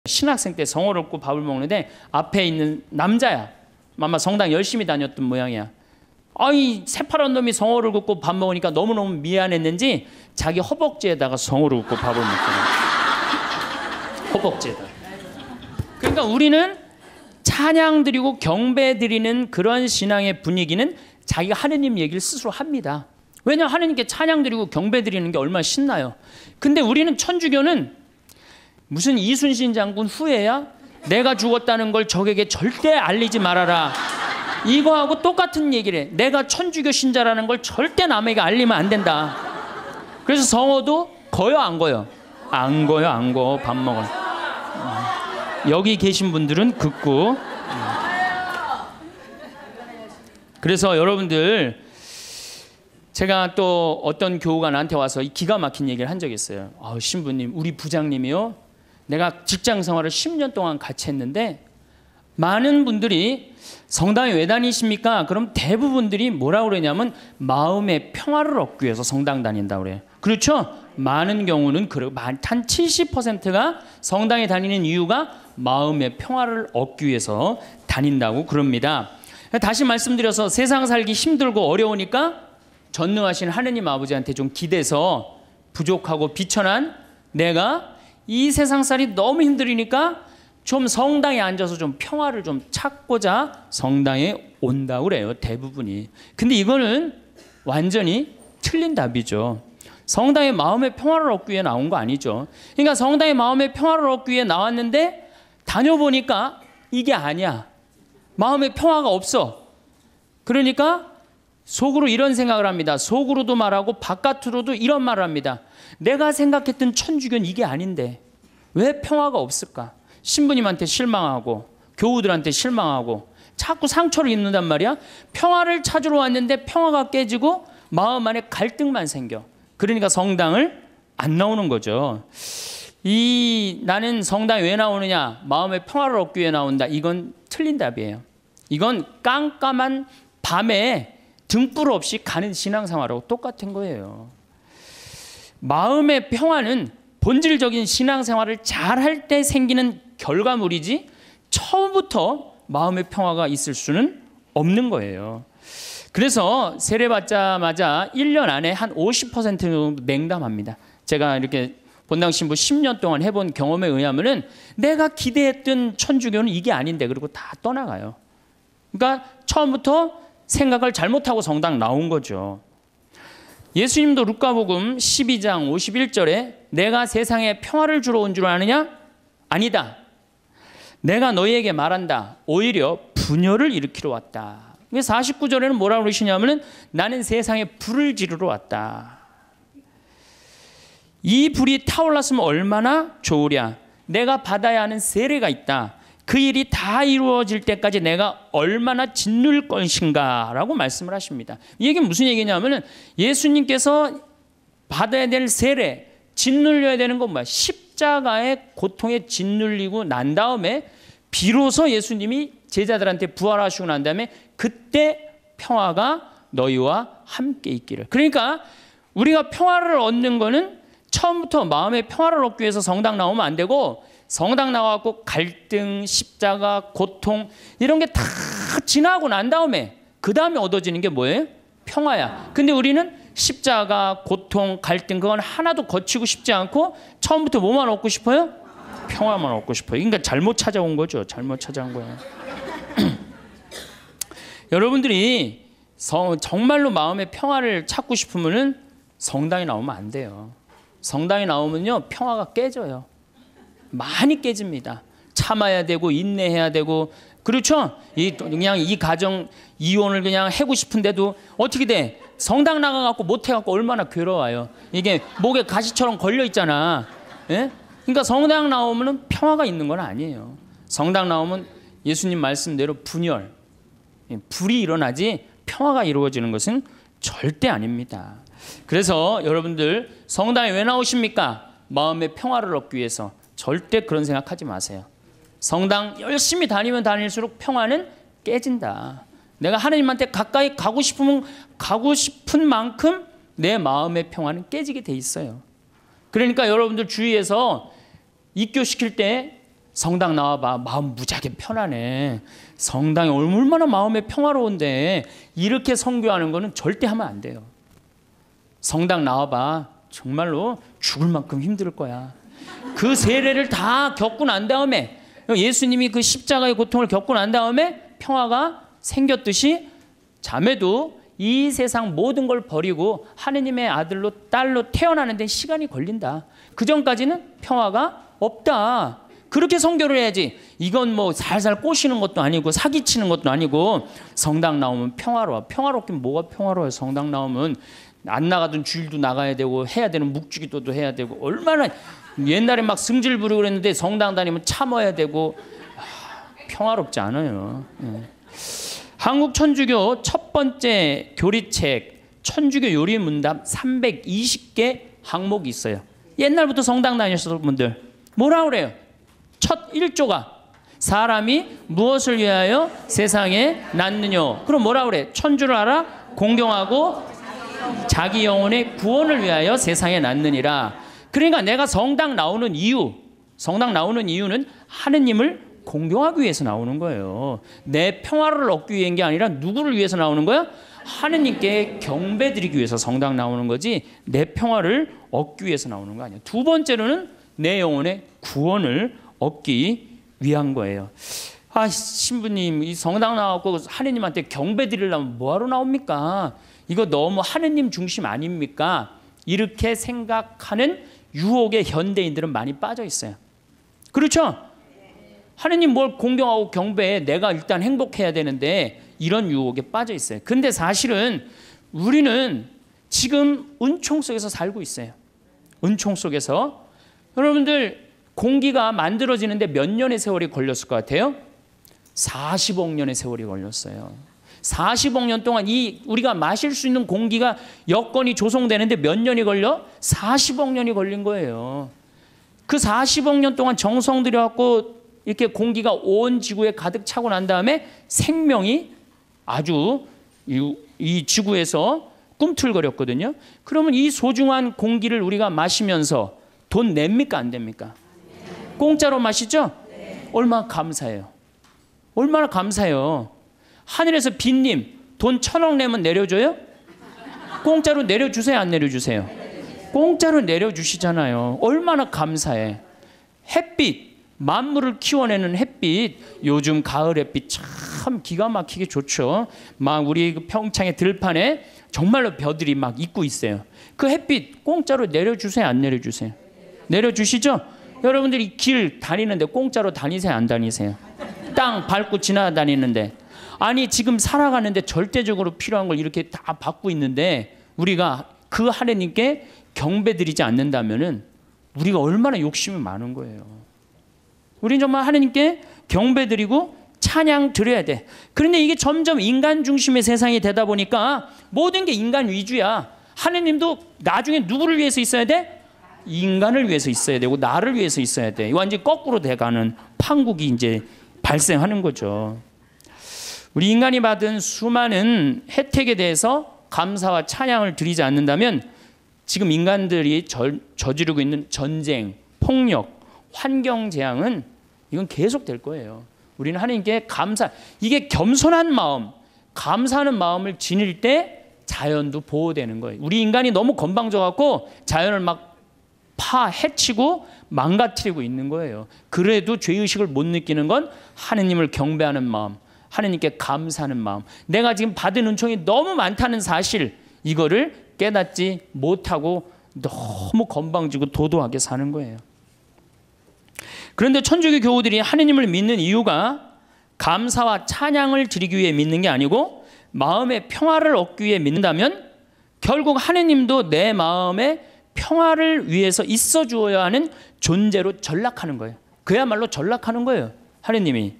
신학생 때 성호를 굽고 밥을 먹는데 앞에 있는 남자야. 아마 성당 열심히 다녔던 모양이야. 아이 새파란 놈이 성호를 굽고 밥 먹으니까 너무너무 미안했는지 자기 허벅지에다가 성호를 굽고 밥을 먹더라. 허벅지에다. 그러니까 우리는 찬양 드리고 경배 드리는 그런 신앙의 분위기는 자기가 하느님 얘기를 스스로 합니다. 왜냐하면 하느님께 찬양 드리고 경배 드리는 게 얼마나 신나요. 근데 우리는 천주교는 무슨 이순신 장군 후예야? 내가 죽었다는 걸 적에게 절대 알리지 말아라. 이거하고 똑같은 얘기를 해. 내가 천주교 신자라는 걸 절대 남에게 알리면 안 된다. 그래서 성호도 거요 안 거요? 안 거요 안 거. 밥 먹어. 여기 계신 분들은 긋고. 그래서 여러분들 제가 또 어떤 교우가 나한테 와서 기가 막힌 얘기를 한 적이 있어요. 신부님 우리 부장님이요. 내가 직장 생활을 10년 동안 같이 했는데 많은 분들이 성당에 왜 다니십니까? 그럼 대부분들이 뭐라고 그러냐면 마음의 평화를 얻기 위해서 성당 다닌다고 그래요. 그렇죠? 많은 경우는 한 70%가 성당에 다니는 이유가 마음의 평화를 얻기 위해서 다닌다고 그럽니다. 다시 말씀드려서 세상 살기 힘들고 어려우니까 전능하신 하느님 아버지한테 좀 기대서 부족하고 비천한 내가 이 세상살이 너무 힘들으니까 좀 성당에 앉아서 좀 평화를 좀 찾고자 성당에 온다고 그래요. 대부분이. 근데 이거는 완전히 틀린 답이죠. 성당에 마음의 평화를 얻기 위해 나온 거 아니죠. 그러니까 성당에 마음의 평화를 얻기 위해 나왔는데 다녀보니까 이게 아니야. 마음의 평화가 없어. 그러니까 속으로 이런 생각을 합니다. 속으로도 말하고 바깥으로도 이런 말을 합니다. 내가 생각했던 천주교는 이게 아닌데 왜 평화가 없을까? 신부님한테 실망하고 교우들한테 실망하고 자꾸 상처를 입는단 말이야. 평화를 찾으러 왔는데 평화가 깨지고 마음 안에 갈등만 생겨. 그러니까 성당을 안 나오는 거죠. 나는 성당에 왜 나오느냐? 마음의 평화를 얻기 위해 나온다. 이건 틀린 답이에요. 이건 깜깜한 밤에 등불 없이 가는 신앙생활하고 똑같은 거예요. 마음의 평화는 본질적인 신앙생활을 잘할 때 생기는 결과물이지 처음부터 마음의 평화가 있을 수는 없는 거예요. 그래서 세례 받자마자 1년 안에 한 50% 정도 냉담합니다. 제가 이렇게 본당 신부 10년 동안 해본 경험에 의하면은 내가 기대했던 천주교는 이게 아닌데 그리고 다 떠나가요. 그러니까 처음부터 생각을 잘못하고 성당 나온 거죠. 예수님도 루카복음 12장 51절에 내가 세상에 평화를 주러 온 줄 아느냐? 아니다. 내가 너희에게 말한다. 오히려 분열을 일으키러 왔다. 49절에는 뭐라고 그러시냐면 나는 세상에 불을 지르러 왔다. 이 불이 타올랐으면 얼마나 좋으랴. 내가 받아야 하는 세례가 있다. 그 일이 다 이루어질 때까지 내가 얼마나 짓눌 것인가 라고 말씀을 하십니다. 이 얘기는 무슨 얘기냐면 예수님께서 받아야 될 세례, 짓눌려야 되는 건 뭐야? 십자가의 고통에 짓눌리고 난 다음에 비로소 예수님이 제자들한테 부활하시고 난 다음에 그때 평화가 너희와 함께 있기를. 그러니까 우리가 평화를 얻는 거는 처음부터 마음의 평화를 얻기 위해서 성당 나오면 안 되고 성당 나와갖고 갈등, 십자가, 고통 이런 게 다 지나고 난 다음에 그 다음에 얻어지는 게 뭐예요? 평화야. 근데 우리는 십자가, 고통, 갈등 그건 하나도 거치고 싶지 않고 처음부터 뭐만 얻고 싶어요? 평화만 얻고 싶어요. 그러니까 잘못 찾아온 거죠. 잘못 찾아온 거예요. 여러분들이 정말로 마음의 평화를 찾고 싶으면은 성당에 나오면 안 돼요. 성당에 나오면요 평화가 깨져요. 많이 깨집니다. 참아야 되고 인내해야 되고 그렇죠? 그냥 이 가정 이혼을 그냥 하고 싶은데도 어떻게 돼? 성당 나가갖고 못해갖고 얼마나 괴로워요. 이게 목에 가시처럼 걸려 있잖아. 예? 그러니까 성당 나오면은 평화가 있는 건 아니에요. 성당 나오면 예수님 말씀대로 분열, 불이 일어나지 평화가 이루어지는 것은 절대 아닙니다. 그래서 여러분들 성당에 왜 나오십니까? 마음의 평화를 얻기 위해서. 절대 그런 생각하지 마세요. 성당 열심히 다니면 다닐수록 평화는 깨진다. 내가 하나님한테 가까이 가고 싶으면 가고 싶은 만큼 내 마음의 평화는 깨지게 돼 있어요. 그러니까 여러분들 주위에서 입교시킬 때 성당 나와봐. 마음 무지하게 편하네. 성당이 얼마나 마음에 평화로운데 이렇게 선교하는 거는 절대 하면 안 돼요. 성당 나와봐. 정말로 죽을 만큼 힘들 거야. 그 세례를 다 겪고 난 다음에 예수님이 그 십자가의 고통을 겪고 난 다음에 평화가 생겼듯이 자매도 이 세상 모든 걸 버리고 하느님의 아들로 딸로 태어나는 데 시간이 걸린다. 그 전까지는 평화가 없다. 그렇게 선교를 해야지. 이건 뭐 살살 꼬시는 것도 아니고 사기치는 것도 아니고 성당 나오면 평화로워. 평화롭긴 뭐가 평화로워요. 성당 나오면 안 나가던 주일도 나가야 되고 해야 되는 묵주기도도 해야 되고 얼마나 옛날에 막 승질 부리고 그랬는데 성당 다니면 참아야 되고 평화롭지 않아요. 한국 천주교 첫 번째 교리책 천주교 요리 문답 320개 항목이 있어요. 옛날부터 성당 다니셨던 분들 뭐라 그래요? 첫 1조가 사람이 무엇을 위하여 세상에 낳느냐. 그럼 뭐라 그래? 천주를 알아? 공경하고 자기 영혼의 구원을 위하여 세상에 낳느니라. 그러니까 내가 성당 나오는 이유는 하느님을 공경하기 위해서 나오는 거예요. 내 평화를 얻기 위한 게 아니라 누구를 위해서 나오는 거야? 하느님께 경배드리기 위해서 성당 나오는 거지 내 평화를 얻기 위해서 나오는 거 아니야. 두 번째로는 내 영혼의 구원을 얻기 위한 거예요. 아, 신부님 이 성당 나와서 하느님한테 경배드리려면 뭐하러 나옵니까? 이거 너무 하느님 중심 아닙니까? 이렇게 생각하는 유혹에 현대인들은 많이 빠져 있어요. 그렇죠? 하느님 뭘 공경하고 경배해. 내가 일단 행복해야 되는데 이런 유혹에 빠져 있어요. 근데 사실은 우리는 지금 은총 속에서 살고 있어요. 은총 속에서. 여러분들 공기가 만들어지는데 몇 년의 세월이 걸렸을 것 같아요? 40억 년의 세월이 걸렸어요. 40억 년 동안 이 우리가 마실 수 있는 공기가 여건이 조성되는데 몇 년이 걸려? 40억 년이 걸린 거예요. 그 40억 년 동안 정성 들여갖고 이렇게 공기가 온 지구에 가득 차고 난 다음에 생명이 아주 이 지구에서 꿈틀거렸거든요. 그러면 이 소중한 공기를 우리가 마시면서 돈 냅니까 안 됩니까? 공짜로 마시죠? 얼마나 감사해요. 얼마나 감사해요. 하늘에서 빈님 돈 1,000억 내면 내려줘요? 공짜로 내려주세요 안 내려주세요? 공짜로 내려주시잖아요. 얼마나 감사해. 햇빛 만물을 키워내는 햇빛 요즘 가을 햇빛 참 기가 막히게 좋죠. 막 우리 평창의 들판에 정말로 벼들이 막 있고 있어요. 그 햇빛 공짜로 내려주세요 안 내려주세요? 내려주시죠? 여러분들이 길 다니는데 공짜로 다니세요 안 다니세요? 땅 밟고 지나다니는데 아니 지금 살아가는데 절대적으로 필요한 걸 이렇게 다 받고 있는데 우리가 그 하느님께 경배드리지 않는다면은 우리가 얼마나 욕심이 많은 거예요. 우리는 정말 하느님께 경배드리고 찬양 드려야 돼. 그런데 이게 점점 인간 중심의 세상이 되다 보니까 모든 게 인간 위주야. 하느님도 나중에 누구를 위해서 있어야 돼? 인간을 위해서 있어야 되고 나를 위해서 있어야 돼. 완전히 거꾸로 돼가는 판국이 이제 발생하는 거죠. 우리 인간이 받은 수많은 혜택에 대해서 감사와 찬양을 드리지 않는다면 지금 인간들이 저지르고 있는 전쟁, 폭력, 환경 재앙은 이건 계속 될 거예요. 우리는 하나님께 이게 겸손한 마음, 감사하는 마음을 지닐 때 자연도 보호되는 거예요. 우리 인간이 너무 건방져갖고 자연을 막 해치고 망가뜨리고 있는 거예요. 그래도 죄의식을 못 느끼는 건 하느님을 경배하는 마음, 하느님께 감사하는 마음. 내가 지금 받은 은총이 너무 많다는 사실, 이거를 깨닫지 못하고 너무 건방지고 도도하게 사는 거예요. 그런데 천주교 교우들이 하느님을 믿는 이유가 감사와 찬양을 드리기 위해 믿는 게 아니고 마음의 평화를 얻기 위해 믿는다면 결국 하느님도 내 마음의 평화를 위해서 있어 주어야 하는 존재로 전락하는 거예요. 그야말로 전락하는 거예요. 하느님이.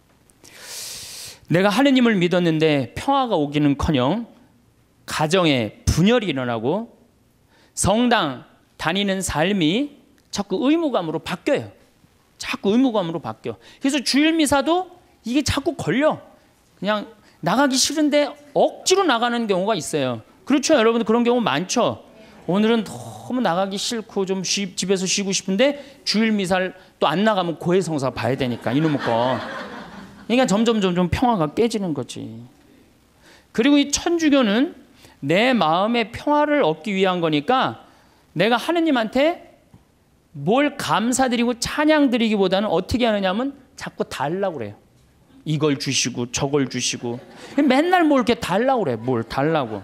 내가 하느님을 믿었는데 평화가 오기는커녕 가정에 분열이 일어나고 성당 다니는 삶이 자꾸 의무감으로 바뀌어요. 자꾸 의무감으로 바뀌어. 그래서 주일 미사도 이게 자꾸 걸려. 그냥 나가기 싫은데 억지로 나가는 경우가 있어요. 그렇죠? 여러분 그런 경우 많죠? 오늘은 너무 나가기 싫고 좀 집에서 쉬고 싶은데 주일 미사를 또 안 나가면 고해성사 봐야 되니까 이놈의 거. 그러니까 점점 평화가 깨지는 거지. 그리고 이 천주교는 내 마음의 평화를 얻기 위한 거니까 내가 하느님한테 뭘 감사드리고 찬양드리기보다는 어떻게 하느냐면 자꾸 달라고 그래요. 이걸 주시고 저걸 주시고 맨날 뭘 이렇게 달라고 그래. 뭘 달라고.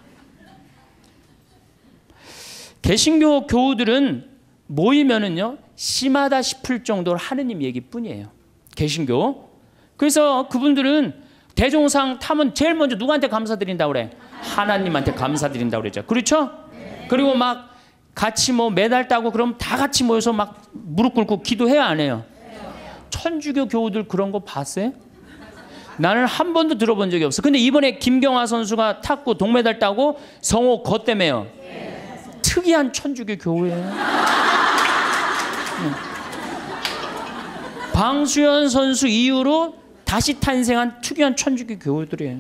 개신교 교우들은 모이면은요 심하다 싶을 정도로 하느님 얘기뿐이에요. 개신교. 그래서 그분들은 대종상 타면 제일 먼저 누구한테 감사드린다고 그래? 하나님한테 감사드린다고 그러죠. 그렇죠? 그리고 막 같이 뭐 메달 따고 그럼 다 같이 모여서 막 무릎 꿇고 기도해야 안 해요? 천주교 교우들 그런 거 봤어요? 나는 한 번도 들어본 적이 없어. 근데 이번에 김경화 선수가 탔고 동메달 따고 성호 거 때문에요. 특이한 천주교 교우예요. 방수현 선수 이후로 다시 탄생한 특이한 천주교 교우들이에요.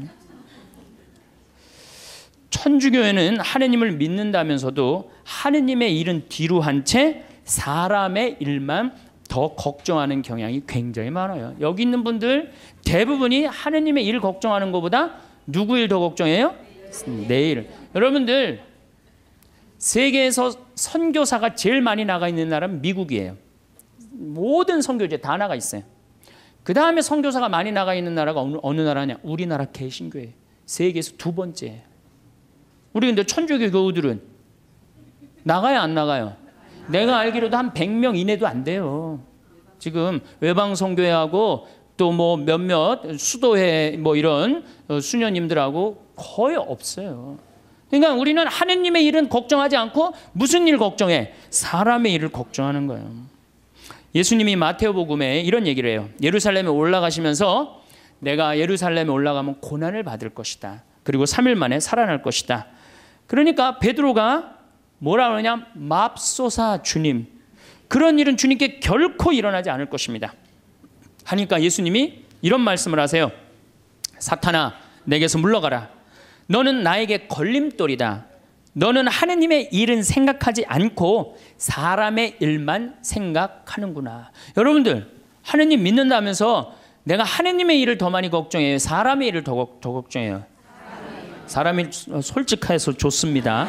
천주교회는 하느님을 믿는다면서도 하느님의 일은 뒤로 한 채 사람의 일만 더 걱정하는 경향이 굉장히 많아요. 여기 있는 분들 대부분이 하느님의 일 걱정하는 것보다 누구 일 더 걱정해요? 내 일. 여러분들 세계에서 선교사가 제일 많이 나가 있는 나라는 미국이에요. 모든 선교지에 다 나가 있어요. 그 다음에 선교사가 많이 나가 있는 나라가 어느 나라냐? 우리나라 개신교회예요. 세계에서 두 번째예요. 우리 근데 천주교 교우들은 나가요 안 나가요? 내가 알기로도 한 100명 이내도 안 돼요. 지금 외방선교회하고 또 뭐 몇몇 수도회 뭐 이런 수녀님들하고 거의 없어요. 그러니까 우리는 하느님의 일은 걱정하지 않고 무슨 일 걱정해? 사람의 일을 걱정하는 거예요. 예수님이 마태오복음에 이런 얘기를 해요. 예루살렘에 올라가시면서 내가 예루살렘에 올라가면 고난을 받을 것이다. 그리고 3일 만에 살아날 것이다. 그러니까 베드로가 뭐라 그러냐? 맙소사 주님. 그런 일은 주님께 결코 일어나지 않을 것입니다. 하니까 예수님이 이런 말씀을 하세요. 사탄아, 내게서 물러가라. 너는 나에게 걸림돌이다. 너는 하느님의 일은 생각하지 않고 사람의 일만 생각하는구나. 여러분들 하느님 믿는다면서 내가 하느님의 일을 더 많이 걱정해요? 사람의 일을 더 걱정해요? 사람이 솔직해서 좋습니다.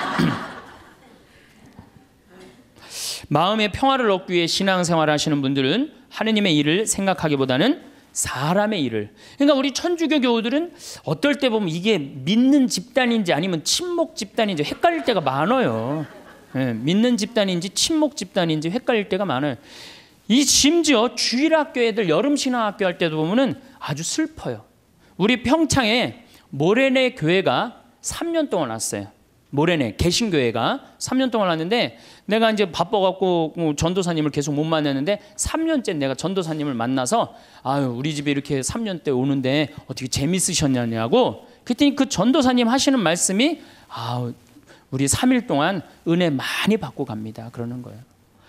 마음의 평화를 얻기 위해 신앙생활을 하시는 분들은 하느님의 일을 생각하기보다는 사람의 일을. 그러니까 우리 천주교 교우들은 어떨 때 보면 이게 믿는 집단인지 아니면 친목 집단인지 헷갈릴 때가 많아요. 네, 믿는 집단인지 친목 집단인지 헷갈릴 때가 많아요. 이 심지어 주일학교 애들 여름 신앙학교 할 때도 보면은 아주 슬퍼요. 우리 평창에 모래내 교회가 3년 동안 왔어요. 모래내 개신교회가 3년 동안 왔는데 내가 이제 바빠갖고 전도사님을 계속 못 만났는데 3년째 내가 전도사님을 만나서 아유 우리 집에 이렇게 3년 때 오는데 어떻게 재밌으셨냐고 그랬더니 그 전도사님 하시는 말씀이 아우 우리 3일 동안 은혜 많이 받고 갑니다 그러는 거예요.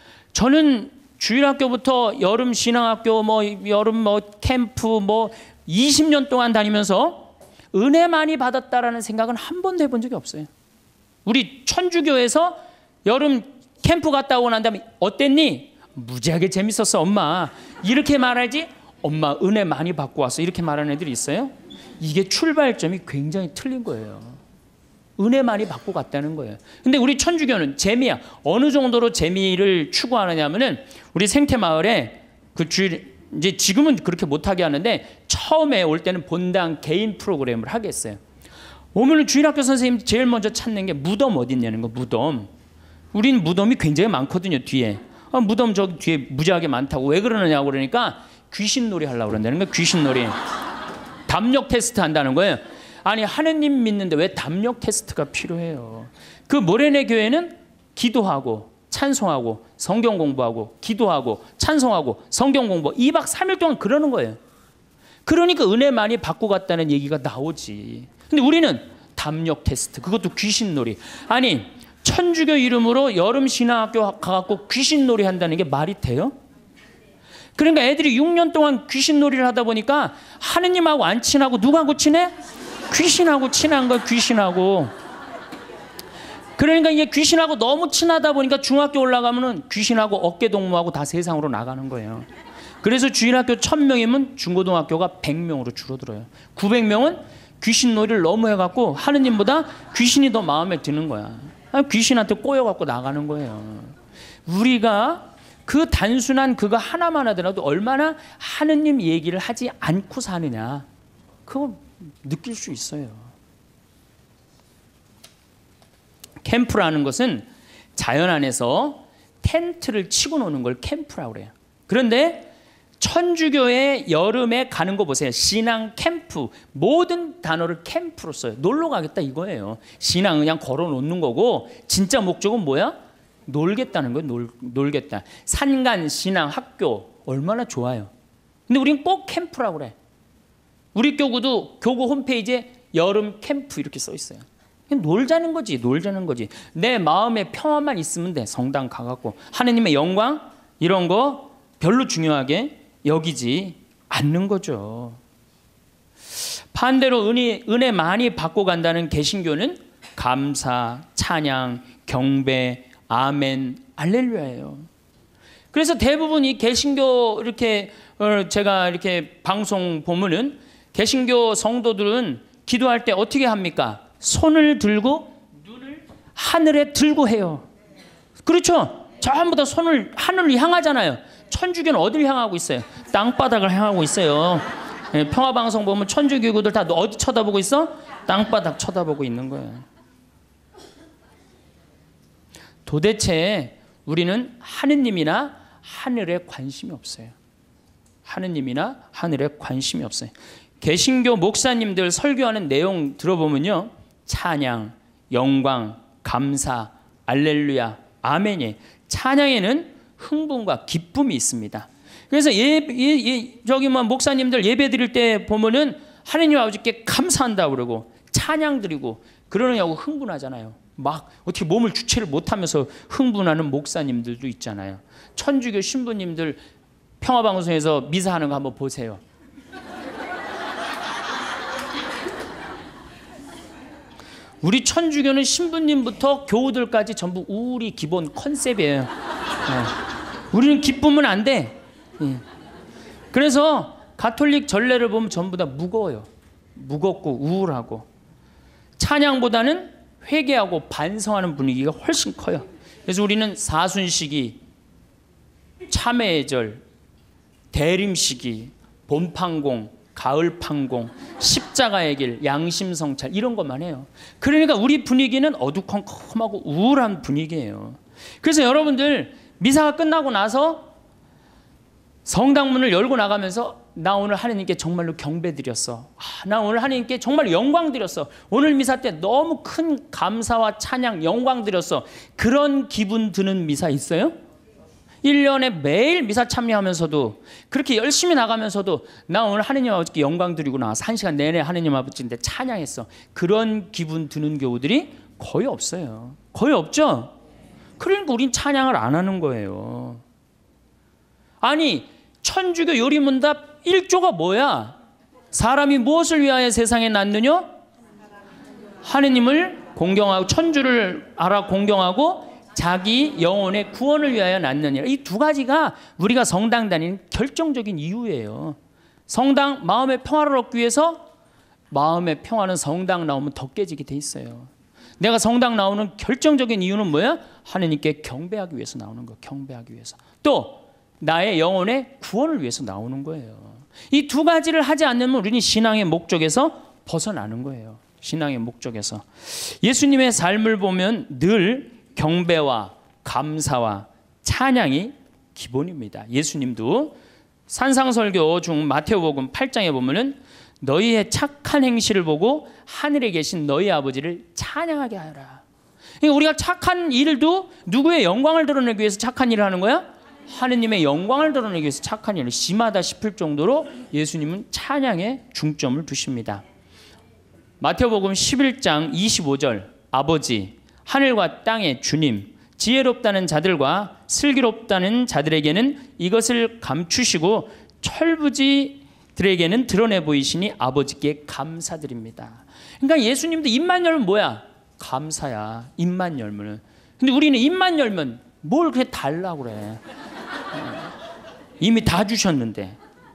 저는 주일학교부터 여름 신앙학교 뭐 여름 뭐 캠프 뭐 20년 동안 다니면서 은혜 많이 받았다라는 생각은 한 번도 해본 적이 없어요. 우리 천주교에서 여름 캠프 갔다 오고 난 다음에 어땠니? 무지하게 재밌었어 엄마. 이렇게 말하지 엄마 은혜 많이 받고 왔어 이렇게 말하는 애들이 있어요? 이게 출발점이 굉장히 틀린 거예요. 은혜 많이 받고 갔다는 거예요. 근데 우리 천주교는 재미야. 어느 정도로 재미를 추구하느냐면은 우리 생태마을에 그 주일 이제 지금은 그렇게 못하게 하는데 처음에 올 때는 본당 개인 프로그램을 하겠어요. 오늘 주일학교 선생님 제일 먼저 찾는 게 무덤 어디 있냐는 거. 무덤. 우린 무덤이 굉장히 많거든요 뒤에. 무덤 저기 뒤에 무지하게 많다고. 왜 그러느냐고 그러니까 귀신놀이 하려고 그런다는 거예요. 귀신놀이. 담력 테스트 한다는 거예요. 아니 하느님 믿는데 왜 담력 테스트가 필요해요? 그 모래내 교회는 기도하고 찬송하고 성경 공부하고 기도하고 찬송하고 성경 공부 2박 3일 동안 그러는 거예요. 그러니까 은혜 많이 받고 갔다는 얘기가 나오지. 근데 우리는 담력 테스트 그것도 귀신놀이. 아니 천주교 이름으로 여름 신앙학교 가갖고 귀신놀이 한다는 게 말이 돼요? 그러니까 애들이 6년 동안 귀신놀이를 하다 보니까 하느님하고 안 친하고 누구하고 친해? 귀신하고 친한 거야. 귀신하고. 그러니까 이게 귀신하고 너무 친하다 보니까 중학교 올라가면은 귀신하고 어깨 동무하고 다 세상으로 나가는 거예요. 그래서 주일학교 1000명이면 중고등학교가 100명으로 줄어들어요. 900명은 귀신 놀이를 너무 해갖고 하느님보다 귀신이 더 마음에 드는 거야. 귀신한테 꼬여갖고 나가는 거예요. 우리가 그 단순한 그거 하나만 하더라도 얼마나 하느님 얘기를 하지 않고 사느냐, 그거 느낄 수 있어요. 캠프라는 것은 자연 안에서 텐트를 치고 노는 걸 캠프라고 그래요. 그런데 천주교의 여름에 가는 거 보세요. 신앙 캠프. 모든 단어를 캠프로 써요. 놀러 가겠다 이거예요. 신앙 그냥 걸어 놓는 거고 진짜 목적은 뭐야? 놀겠다는 거예요. 놀겠다. 산간, 신앙, 학교 얼마나 좋아요. 근데 우린 꼭 캠프라고 그래. 우리 교구도 교구 홈페이지에 여름 캠프 이렇게 써 있어요. 그냥 놀자는 거지. 놀자는 거지. 내 마음의 평화만 있으면 돼. 성당 가갖고 하느님의 영광 이런 거 별로 중요하게 여기지 않는 거죠. 반대로 은혜 많이 받고 간다는 개신교는 감사, 찬양, 경배, 아멘, 할렐루야예요. 그래서 대부분 이 개신교 이렇게 제가 이렇게 방송 보면은 개신교 성도들은 기도할 때 어떻게 합니까? 손을 들고 눈을 하늘에 들고 해요. 그렇죠? 전부 다 손을 하늘을 향하잖아요. 천주교는 어디를 향하고 있어요? 땅바닥을 향하고 있어요. 평화방송 보면 천주교구들 다 어디 쳐다보고 있어? 땅바닥 쳐다보고 있는 거예요. 도대체 우리는 하느님이나 하늘에 관심이 없어요. 하느님이나 하늘에 관심이 없어요. 개신교 목사님들 설교하는 내용 들어보면요. 찬양, 영광, 감사, 알렐루야, 아멘이. 찬양에는 흥분과 기쁨이 있습니다. 그래서 저기 목사님들 예배 드릴 때 보면은 하느님 아버지께 감사한다고 그러고 찬양 드리고 그러느냐고 흥분하잖아요. 막 어떻게 몸을 주체를 못하면서 흥분하는 목사님들도 있잖아요. 천주교 신부님들 평화방송에서 미사하는 거 한번 보세요. 우리 천주교는 신부님부터 교우들까지 전부 우리 기본 컨셉이에요. 우리는 기쁘면 안 돼. 그래서 가톨릭 전례를 보면 전부 다 무거워요. 무겁고 우울하고. 찬양보다는 회개하고 반성하는 분위기가 훨씬 커요. 그래서 우리는 사순시기, 참회의 절, 대림시기, 봄판공, 가을판공, 십자가의 길, 양심성찰 이런 것만 해요. 그러니까 우리 분위기는 어두컴컴하고 우울한 분위기예요. 그래서 여러분들 미사가 끝나고 나서 성당문을 열고 나가면서 나 오늘 하느님께 정말로 경배 드렸어. 나 오늘 하느님께 정말 영광 드렸어. 오늘 미사 때 너무 큰 감사와 찬양, 영광 드렸어. 그런 기분 드는 미사 있어요? 1년에 매일 미사 참여하면서도 그렇게 열심히 나가면서도 나 오늘 하느님 아버지께 영광 드리고 나와서 1시간 내내 하느님 아버지인데 찬양했어. 그런 기분 드는 교우들이 거의 없어요. 거의 없죠? 그러니까 우린 찬양을 안 하는 거예요. 아니 천주교 요리문답 1조가 뭐야? 사람이 무엇을 위하여 세상에 났느냐? 하느님을 공경하고 천주를 알아 공경하고 자기 영혼의 구원을 위하여 낳느니라. 이 두 가지가 우리가 성당 다니는 결정적인 이유예요. 성당 마음의 평화를 얻기 위해서 마음의 평화는 성당 나오면 더 깨지게 돼 있어요. 내가 성당 나오는 결정적인 이유는 뭐야? 하느님께 경배하기 위해서 나오는 거. 경배하기 위해서. 또 나의 영혼의 구원을 위해서 나오는 거예요. 이 두 가지를 하지 않으면 우리는 신앙의 목적에서 벗어나는 거예요. 신앙의 목적에서. 예수님의 삶을 보면 늘 경배와 감사와 찬양이 기본입니다. 예수님도 산상설교 중 마태복음 8장에 보면은 너희의 착한 행실을 보고 하늘에 계신 너희 아버지를 찬양하게 하라. 그러니까 우리가 착한 일도 누구의 영광을 드러내기 위해서 착한 일을 하는 거야? 하느님의 영광을 드러내기 위해서 착한 일을 심하다 싶을 정도로 예수님은 찬양에 중점을 두십니다. 마태복음 11장 25절 아버지 하늘과 땅의 주님 지혜롭다는 자들과 슬기롭다는 자들에게는 이것을 감추시고 철부지들에게는 드러내 보이시니 아버지께 감사드립니다. 그러니까 예수님도 입만 열면 뭐야? 감사야. 입만 열면은. 근데 우리는 입만 열면 뭘 그렇게 달라고 그래. 이미 다 주셨는데.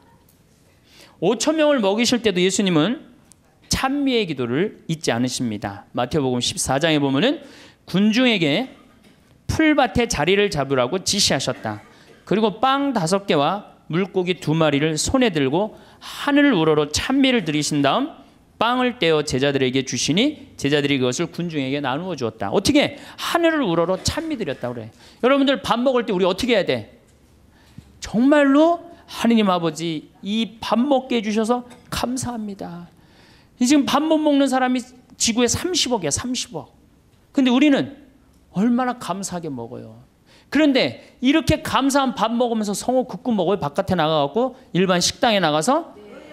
5천 명을 먹이실 때도 예수님은 찬미의 기도를 잊지 않으십니다. 마태복음 14장에 보면은 군중에게 풀밭에 자리를 잡으라고 지시하셨다. 그리고 빵 5개와 물고기 2마리를 손에 들고 하늘을 우러러 찬미를 드리신 다음 빵을 떼어 제자들에게 주시니 제자들이 그것을 군중에게 나누어 주었다. 어떻게? 하늘을 우러러 찬미 드렸다 그래. 여러분들 밥 먹을 때 우리 어떻게 해야 돼? 정말로 하느님 아버지 이 밥 먹게 해주셔서 감사합니다. 지금 밥 못 먹는 사람이 지구에 30억이야. 30억. 근데 우리는 얼마나 감사하게 먹어요. 그런데 이렇게 감사한 밥 먹으면서 성호 굽고 먹어요? 바깥에 나가갖고 일반 식당에 나가서?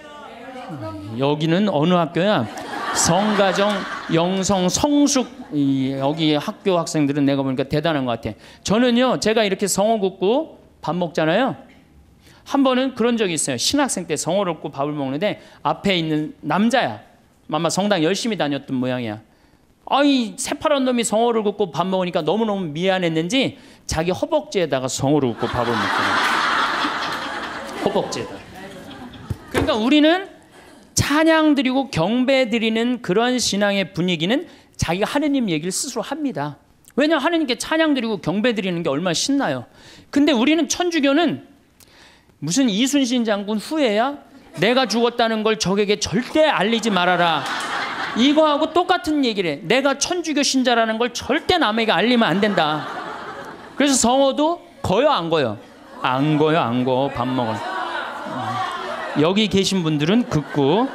여기는 어느 학교야? 성가정, 영성, 성숙 여기 학교 학생들은 내가 보니까 대단한 것 같아. 저는요 제가 이렇게 성호 굽고 밥 먹잖아요. 한 번은 그런 적이 있어요. 신학생 때 성호를 굽고 밥을 먹는데 앞에 있는 남자야. 아마 성당 열심히 다녔던 모양이야. 아이 새파란 놈이 성호를 굽고 밥 먹으니까 너무너무 미안했는지 자기 허벅지에다가 성호를 굽고 밥을 먹더라. 허벅지에다. 그러니까 우리는 찬양 드리고 경배 드리는 그런 신앙의 분위기는 자기가 하느님 얘기를 스스로 합니다. 왜냐하면 하느님께 찬양 드리고 경배 드리는 게 얼마나 신나요. 근데 우리는 천주교는 무슨 이순신 장군 후예야? 내가 죽었다는 걸 적에게 절대 알리지 말아라. 이거하고 똑같은 얘기를 해. 내가 천주교 신자라는 걸 절대 남에게 알리면 안 된다. 그래서 성호도 거요 안 거요? 안 거요 안 거. 밥 먹어. 여기 계신 분들은 긋고.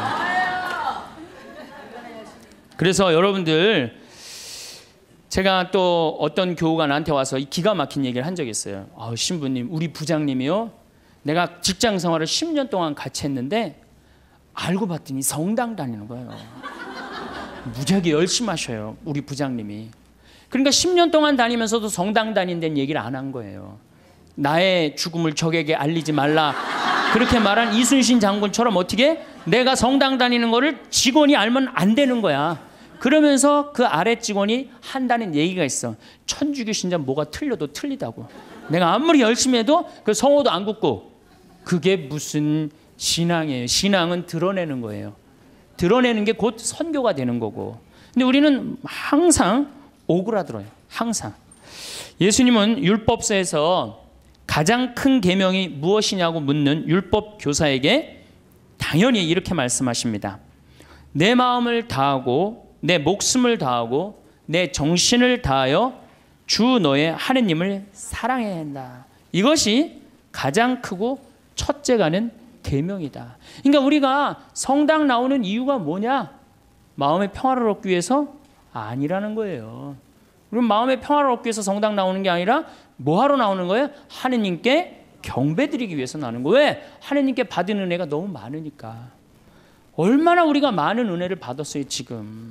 그래서 여러분들 제가 또 어떤 교우가 나한테 와서 이 기가 막힌 얘기를 한 적이 있어요. 신부님 우리 부장님이요 내가 직장 생활을 10년 동안 같이 했는데 알고 봤더니 성당 다니는 거예요. 무지하게 열심히 하셔요 우리 부장님이. 그러니까 10년 동안 다니면서도 성당 다닌다는 얘기를 안 한 거예요. 나의 죽음을 적에게 알리지 말라 그렇게 말한 이순신 장군처럼 어떻게 내가 성당 다니는 거를 직원이 알면 안 되는 거야. 그러면서 그 아래 직원이 한다는 얘기가 있어. 천주교 신자 뭐가 틀려도 틀리다고. 내가 아무리 열심히 해도 그 성호도 안 굽고. 그게 무슨 신앙이에요. 신앙은 드러내는 거예요. 드러내는 게 곧 선교가 되는 거고. 근데 우리는 항상 오그라들어요. 항상. 예수님은 율법서에서 가장 큰 계명이 무엇이냐고 묻는 율법 교사에게 당연히 이렇게 말씀하십니다. 내 마음을 다하고 내 목숨을 다하고 내 정신을 다하여 주 너의 하느님을 사랑해야 한다. 이것이 가장 크고 첫째가는 계명이다. 그러니까 우리가 성당 나오는 이유가 뭐냐? 마음의 평화를 얻기 위해서? 아니라는 거예요. 우리는 마음의 평화를 얻기 위해서 성당 나오는 게 아니라 뭐하러 나오는 거예요? 하느님께 경배드리기 위해서 나오는 거예요. 왜? 하느님께 받은 은혜가 너무 많으니까. 얼마나 우리가 많은 은혜를 받았어요 지금.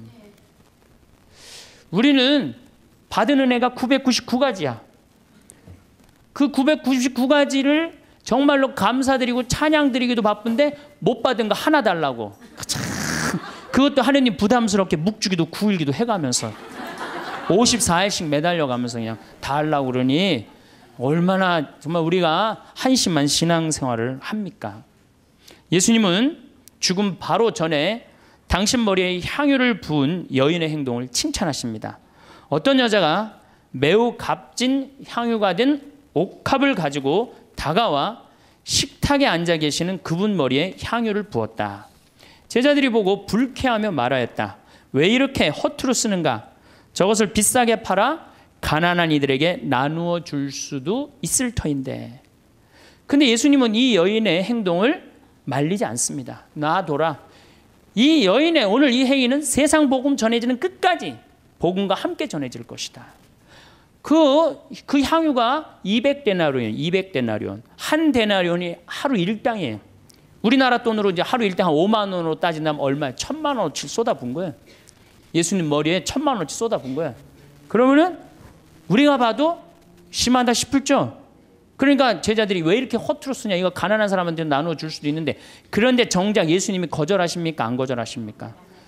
우리는 받은 은혜가 999가지야. 그 999가지를 정말로 감사드리고 찬양드리기도 바쁜데 못 받은 거 하나 달라고. 참, 그것도 하느님 부담스럽게 묵주기도 9일기도 해가면서 54일씩 매달려가면서 그냥 다 하려고 그러니 얼마나 정말 우리가 한심한 신앙생활을 합니까? 예수님은 죽음 바로 전에 당신 머리에 향유를 부은 여인의 행동을 칭찬하십니다. 어떤 여자가 매우 값진 향유가 된 옥합을 가지고 다가와 식탁에 앉아 계시는 그분 머리에 향유를 부었다. 제자들이 보고 불쾌하며 말하였다. 왜 이렇게 허투루 쓰는가? 저것을 비싸게 팔아 가난한 이들에게 나누어 줄 수도 있을 터인데. 근데 예수님은 이 여인의 행동을 말리지 않습니다. 놔둬라. 이 여인의 오늘 이 행위는 세상 복음 전해지는 끝까지 복음과 함께 전해질 것이다. 그 향유가 200데나리온, 200데나리온. 한 데나리온이 하루 일당이에요. 우리나라 돈으로 이제 하루 일당 한 5만 원으로 따진다면 얼마야? 1,000만 원어치 쏟아부은 거예요. 예수님 머리에 1,000만 원어치 쏟아부은 거예요. 그러면은 우리가 봐도 심하다 싶을죠? 그러니까 제자들이 왜 이렇게 허투루 쓰냐? 이거 가난한 사람한테 나누어 줄 수도 있는데. 그런데 정작 예수님이 거절하십니까? 안 거절하십니까?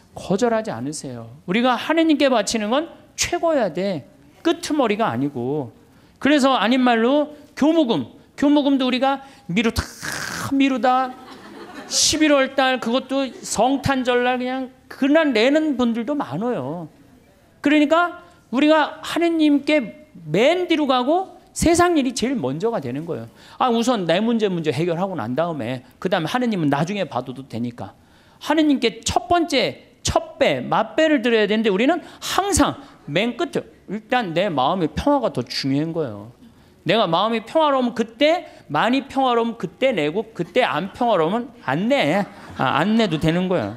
거절하지 않으세요. 우리가 하느님께 바치는 건 최고여야 돼. 끄트머리가 아니고. 그래서 아닌 말로 교무금도 우리가 미루다 11월 달 그것도 성탄절날 그냥 그날 내는 분들도 많아요. 그러니까 우리가 하느님께 맨 뒤로 가고 세상 일이 제일 먼저가 되는 거예요. 우선 내 문제 해결하고 난 다음에 그 다음에 하느님은 나중에 봐도 되니까 하느님께 첫 번째 첫배 맛배를 드려야 되는데 우리는 항상 맨 끝에 일단 내 마음의 평화가 더 중요한 거예요. 내가 마음이 평화로우면 그때, 많이 평화로우면 그때 내고, 그때 안 평화로우면 안 내도 되는 거예요.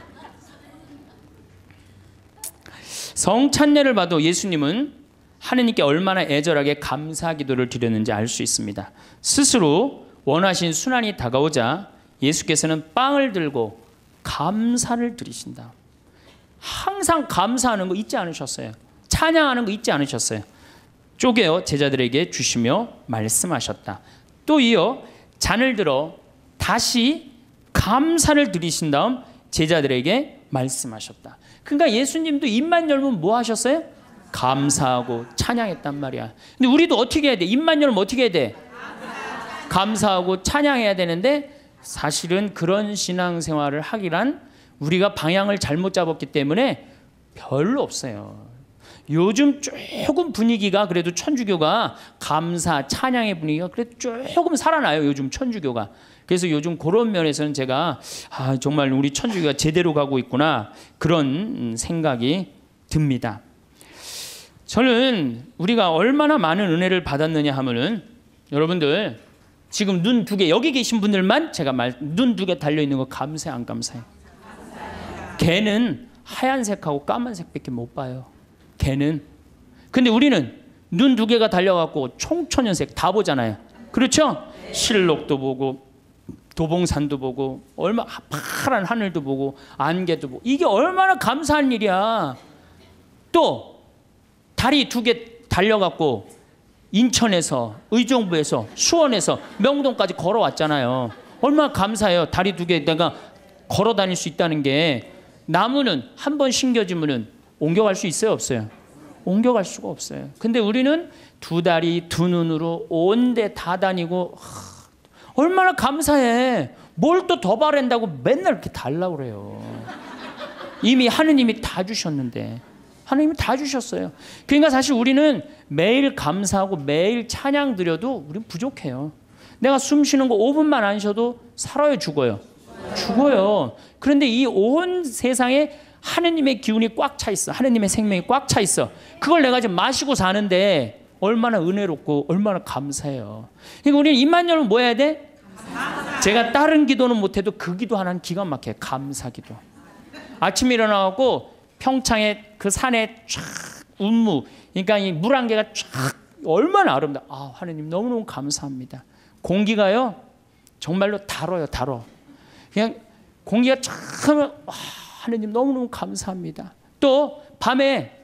성찬례를 봐도 예수님은 하느님께 얼마나 애절하게 감사 기도를 드렸는지 알 수 있습니다. 스스로 원하신 순환이 다가오자 예수께서는 빵을 들고 감사를 드리신다. 항상 감사하는 거 잊지 않으셨어요. 찬양하는 거 잊지 않으셨어요. 쪼개어 제자들에게 주시며 말씀하셨다. 또 이어 잔을 들어 다시 감사를 드리신 다음 제자들에게 말씀하셨다. 그러니까 예수님도 입만 열면 뭐 하셨어요? 감사하고 찬양했단 말이야. 근데 우리도 어떻게 해야 돼? 입만 열면 어떻게 해야 돼? 감사하고 찬양해야 되는데 사실은 그런 신앙생활을 하기란 우리가 방향을 잘못 잡았기 때문에 별로 없어요. 요즘 조금 분위기가 그래도 천주교가 감사, 찬양의 분위기가 그래도 조금 살아나요. 요즘 천주교가. 그래서 요즘 그런 면에서는 제가 정말 우리 천주교가 제대로 가고 있구나 그런 생각이 듭니다. 저는 우리가 얼마나 많은 은혜를 받았느냐 하면은 여러분들 지금 눈 두 개 여기 계신 분들만 제가 눈 두 개 달려있는 거 감사해 안 감사해? 걔는 하얀색하고 까만색밖에 못 봐요. 걔는. 근데 우리는 눈 두 개가 달려갖고 총천연색 다 보잖아요. 그렇죠? 실록도 보고 도봉산도 보고 얼마 파란 하늘도 보고 안개도 보고 이게 얼마나 감사한 일이야. 또 다리 두 개 달려갖고 인천에서 의정부에서 수원에서 명동까지 걸어왔잖아요. 얼마나 감사해요. 다리 두 개 내가 걸어 다닐 수 있다는 게. 나무는 한 번 심겨지면은 옮겨갈 수 있어요, 없어요? 옮겨갈 수가 없어요. 근데 우리는 두 다리, 두 눈으로 온 데 다 다니고 얼마나 감사해. 뭘 또 더 바란다고 맨날 이렇게 달라고 그래요. 이미 하느님이 다 주셨는데. 하느님이 다 주셨어요. 그러니까 사실 우리는 매일 감사하고 매일 찬양 드려도 우리는 부족해요. 내가 숨 쉬는 거 5분만 안 쉬어도 살아요, 죽어요? 죽어요. 그런데 이 온 세상에 하느님의 기운이 꽉 차 있어. 하느님의 생명이 꽉 차 있어. 그걸 내가 지금 마시고 사는데 얼마나 은혜롭고 얼마나 감사해요. 그러니까 우리는 입만 열면 뭐 해야 돼? 제가 다른 기도는 못해도 그 기도 하나는 기가 막혀요. 감사 기도. 아침에 일어나고 평창에 그 산에 쫙 운무, 그러니까 이 물안개가 쫙 얼마나 아름다워. 하느님 너무너무 감사합니다. 공기가요 정말로 달아요. 그냥 공기가 쫙 하면 하느님 너무너무 감사합니다. 또 밤에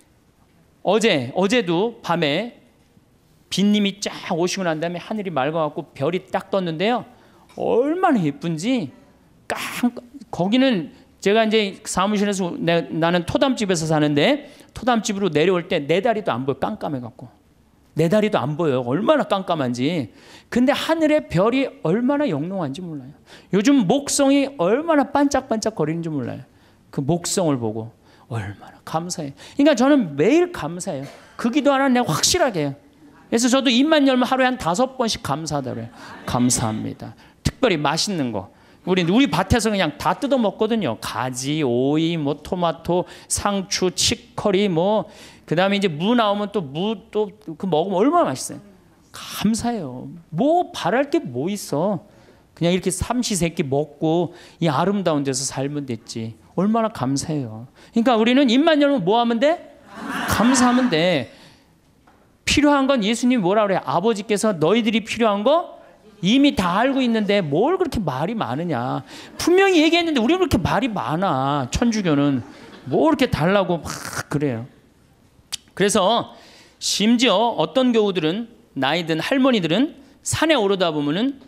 어제도 밤에 빗님이 쫙 오시고 난 다음에 하늘이 맑아갖고 별이 딱 떴는데요. 얼마나 예쁜지 거기는 제가 이제 사무실에서 나는 토담집에서 사는데 토담집으로 내려올 때 내 다리도 안 보여. 깜깜해갖고 내 다리도 안 보여요. 얼마나 깜깜한지. 근데 하늘의 별이 얼마나 영롱한지 몰라요. 요즘 목성이 얼마나 반짝반짝 거리는지 몰라요. 그 목성을 보고 얼마나 감사해요. 그러니까 저는 매일 감사해요. 그 기도 하나 내가 확실하게 해요. 그래서 저도 입만 열면 하루에 한 5번씩 감사하다 그래요. 감사합니다. 특별히 맛있는 거. 우리 밭에서 그냥 다 뜯어 먹거든요. 가지, 오이, 뭐 토마토, 상추, 치커리, 뭐 그다음에 이제 무 나오면 또 그 먹으면 얼마나 맛있어요. 감사해요. 뭐 바랄 게 뭐 있어. 그냥 이렇게 삼시세끼 먹고 이 아름다운 데서 살면 됐지. 얼마나 감사해요. 그러니까 우리는 입만 열면 뭐 하면 돼? 감사하면 돼. 필요한 건 예수님이 뭐라 그래요? 아버지께서 너희들이 필요한 거 이미 다 알고 있는데 뭘 그렇게 말이 많으냐. 분명히 얘기했는데 우리는 그렇게 말이 많아. 천주교는 뭐 이렇게 달라고 막 그래요. 그래서 심지어 어떤 교우들은 나이든 할머니들은 산에 오르다 보면은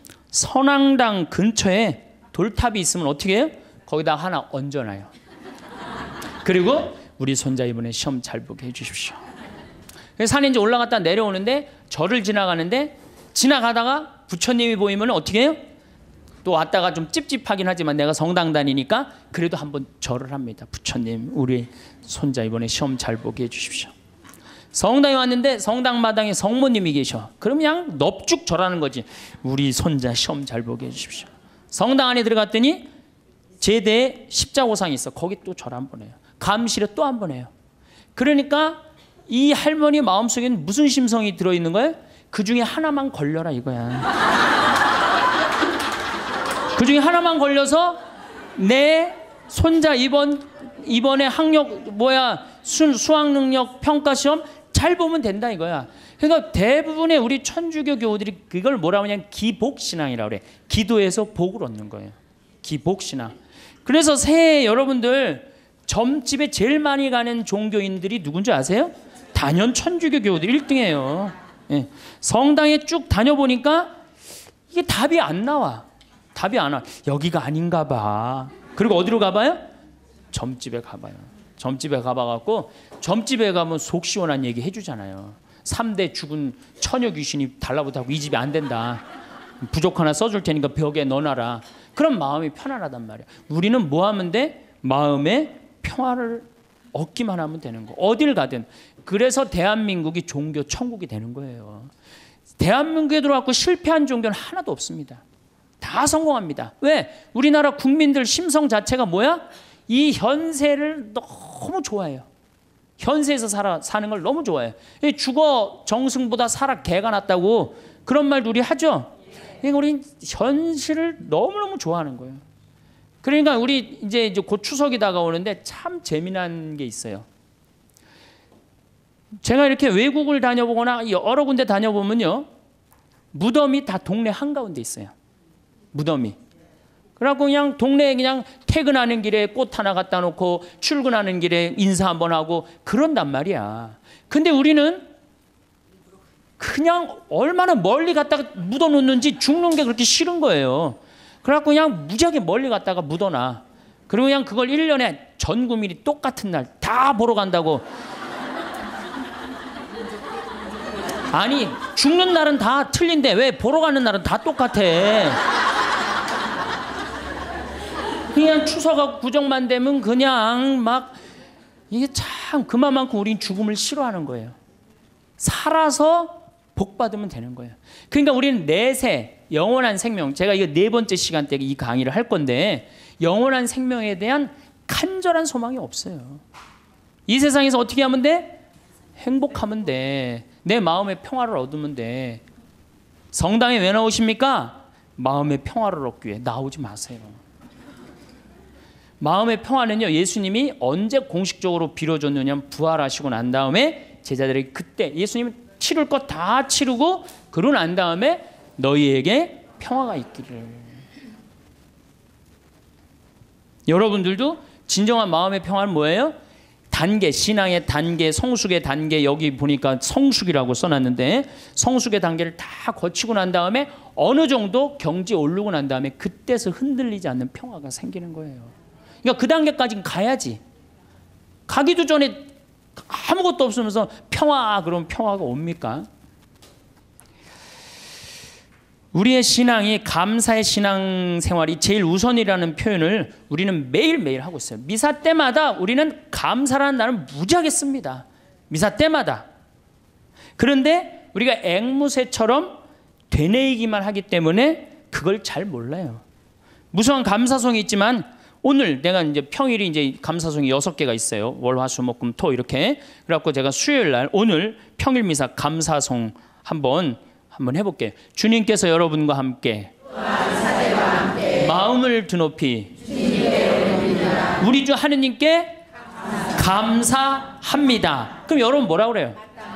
선앙당 근처에 돌탑이 있으면 어떻게 해요? 거기다 하나 얹어놔요. 그리고 우리 손자 이번에 시험 잘 보게 해주십시오. 산에 이제 올라갔다 내려오는데 절을 지나가는데 지나가다가 부처님이 보이면 어떻게 해요? 또 왔다가 좀 찝찝하긴 하지만 내가 성당 다니니까 그래도 한번 절을 합니다. 부처님 우리 손자 이번에 시험 잘 보게 해주십시오. 성당에 왔는데 성당 마당에 성모님이 계셔. 그럼 그냥 넙죽 절하는 거지. 우리 손자 시험 잘 보게 해주십시오. 성당 안에 들어갔더니 제대에 십자고상이 있어. 거기 또 절 한 번 해요. 감실에 또 한 번 해요. 그러니까 이 할머니 마음속에는 무슨 심성이 들어있는 거예요? 그 중에 하나만 걸려라 이거야. 그 중에 하나만 걸려서 내 손자 이번에 학력 수학 능력 평가 시험 잘 보면 된다 이거야. 그러니까 대부분의 우리 천주교 교우들이 그걸 뭐라고 하냐면 기복신앙이라고 그래. 기도해서 복을 얻는 거예요. 기복신앙. 그래서 새해 여러분들 점집에 제일 많이 가는 종교인들이 누군지 아세요? 단연 천주교 교우들 1등이에요. 예. 성당에 쭉 다녀보니까 이게 답이 안 나와. 답이 안 와. 여기가 아닌가 봐. 그리고 어디로 가봐요? 점집에 가봐요. 점집에 가봐갖고 점집에 가면 속 시원한 얘기 해주잖아요. 3대 죽은 처녀 귀신이 달라붙하고 이 집이 안 된다. 부족 하나 써줄 테니까 벽에 넣어놔라. 그럼 마음이 편안하단 말이야. 우리는 뭐 하면 돼? 마음의 평화를 얻기만 하면 되는 거. 어딜 가든. 그래서 대한민국이 종교 천국이 되는 거예요. 대한민국에 들어왔고 실패한 종교는 하나도 없습니다. 다 성공합니다. 왜? 우리나라 국민들 심성 자체가 뭐야? 이 현세를 너무 좋아해요. 현세에서 사는 걸 너무 좋아해요. 죽어 정승보다 살아 개가 낫다고 그런 말도 우리 하죠. 우리 현실을 너무너무 좋아하는 거예요. 그러니까 우리 이제 곧 추석이 다가오는데 참 재미난 게 있어요. 제가 이렇게 외국을 다녀보거나 여러 군데 다녀보면요, 무덤이 다 동네 한가운데 있어요. 무덤이. 그래갖고 그냥 동네에 그냥 퇴근하는 길에 꽃 하나 갖다 놓고 출근하는 길에 인사 한번 하고 그런단 말이야. 근데 우리는 그냥 얼마나 멀리 갔다가 묻어놓는지 죽는 게 그렇게 싫은 거예요. 그래갖고 그냥 무지하게 멀리 갔다가 묻어놔. 그리고 그냥 그걸 1년에 전 국민이 똑같은 날 다 보러 간다고. 아니 죽는 날은 다 틀린데 왜 보러 가는 날은 다 똑같아. 그냥 추석하고 구정만 되면 그냥 막 이게 참 그만큼 우린 죽음을 싫어하는 거예요. 살아서 복 받으면 되는 거예요. 그러니까 우리는 내세 영원한 생명, 제가 이거 4번째 시간 때 이 강의를 할 건데 영원한 생명에 대한 간절한 소망이 없어요. 이 세상에서 어떻게 하면 돼? 행복하면 돼. 내 마음의 평화를 얻으면 돼. 성당에 왜 나오십니까? 마음의 평화를 얻기 위해. 나오지 마세요. 마음의 평화는요, 예수님이 언제 공식적으로 빌어줬느냐면 부활하시고 난 다음에 제자들에게 그때 예수님은 치를 것 다 치르고 그러고 난 다음에 너희에게 평화가 있기를. 여러분들도 진정한 마음의 평화는 뭐예요? 단계, 신앙의 단계, 성숙의 단계, 여기 보니까 성숙이라고 써놨는데 성숙의 단계를 다 거치고 난 다음에 어느 정도 경지에 오르고 난 다음에 그때서 흔들리지 않는 평화가 생기는 거예요. 그러니까 그 단계까지는 가야지. 가기도 전에 아무것도 없으면서 평화, 그러면 평화가 옵니까? 우리의 신앙이, 감사의 신앙생활이 제일 우선이라는 표현을 우리는 매일매일 하고 있어요. 미사 때마다 우리는 감사라는 말을 무지하게 씁니다. 미사 때마다. 그런데 우리가 앵무새처럼 되뇌이기만 하기 때문에 그걸 잘 몰라요. 무수한 감사송이 있지만 오늘 내가 이제 평일이 이제 감사송이 6개가 있어요. 월, 화, 수, 목, 금, 토 이렇게. 그래갖고 제가 수요일 날 오늘 평일 미사 감사송 한번 해볼게요. 주님께서 여러분과 함께 마음을 드높이 우리 주 하느님께 감사합니다. 그럼 여러분 뭐라고 그래요?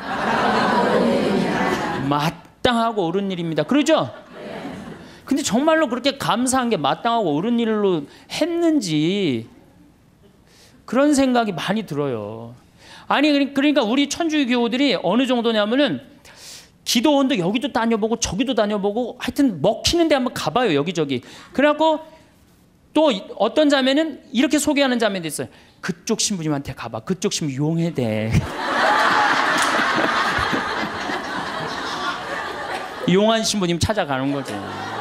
마땅하고 옳은 일입니다. 그러죠? 근데 정말로 그렇게 감사한 게 마땅하고 옳은 일로 했는지 그런 생각이 많이 들어요. 아니 그러니까 우리 천주교 교우들이 어느 정도냐면은 기도원도 여기도 다녀보고 저기도 다녀보고 하여튼 먹히는 데 한번 가봐요. 여기저기. 그래갖고 또 어떤 자매는 이렇게 소개하는 자매도 있어요. 그쪽 신부님한테 가봐. 그쪽 신부 용해대. 용한 신부님 찾아가는 거죠.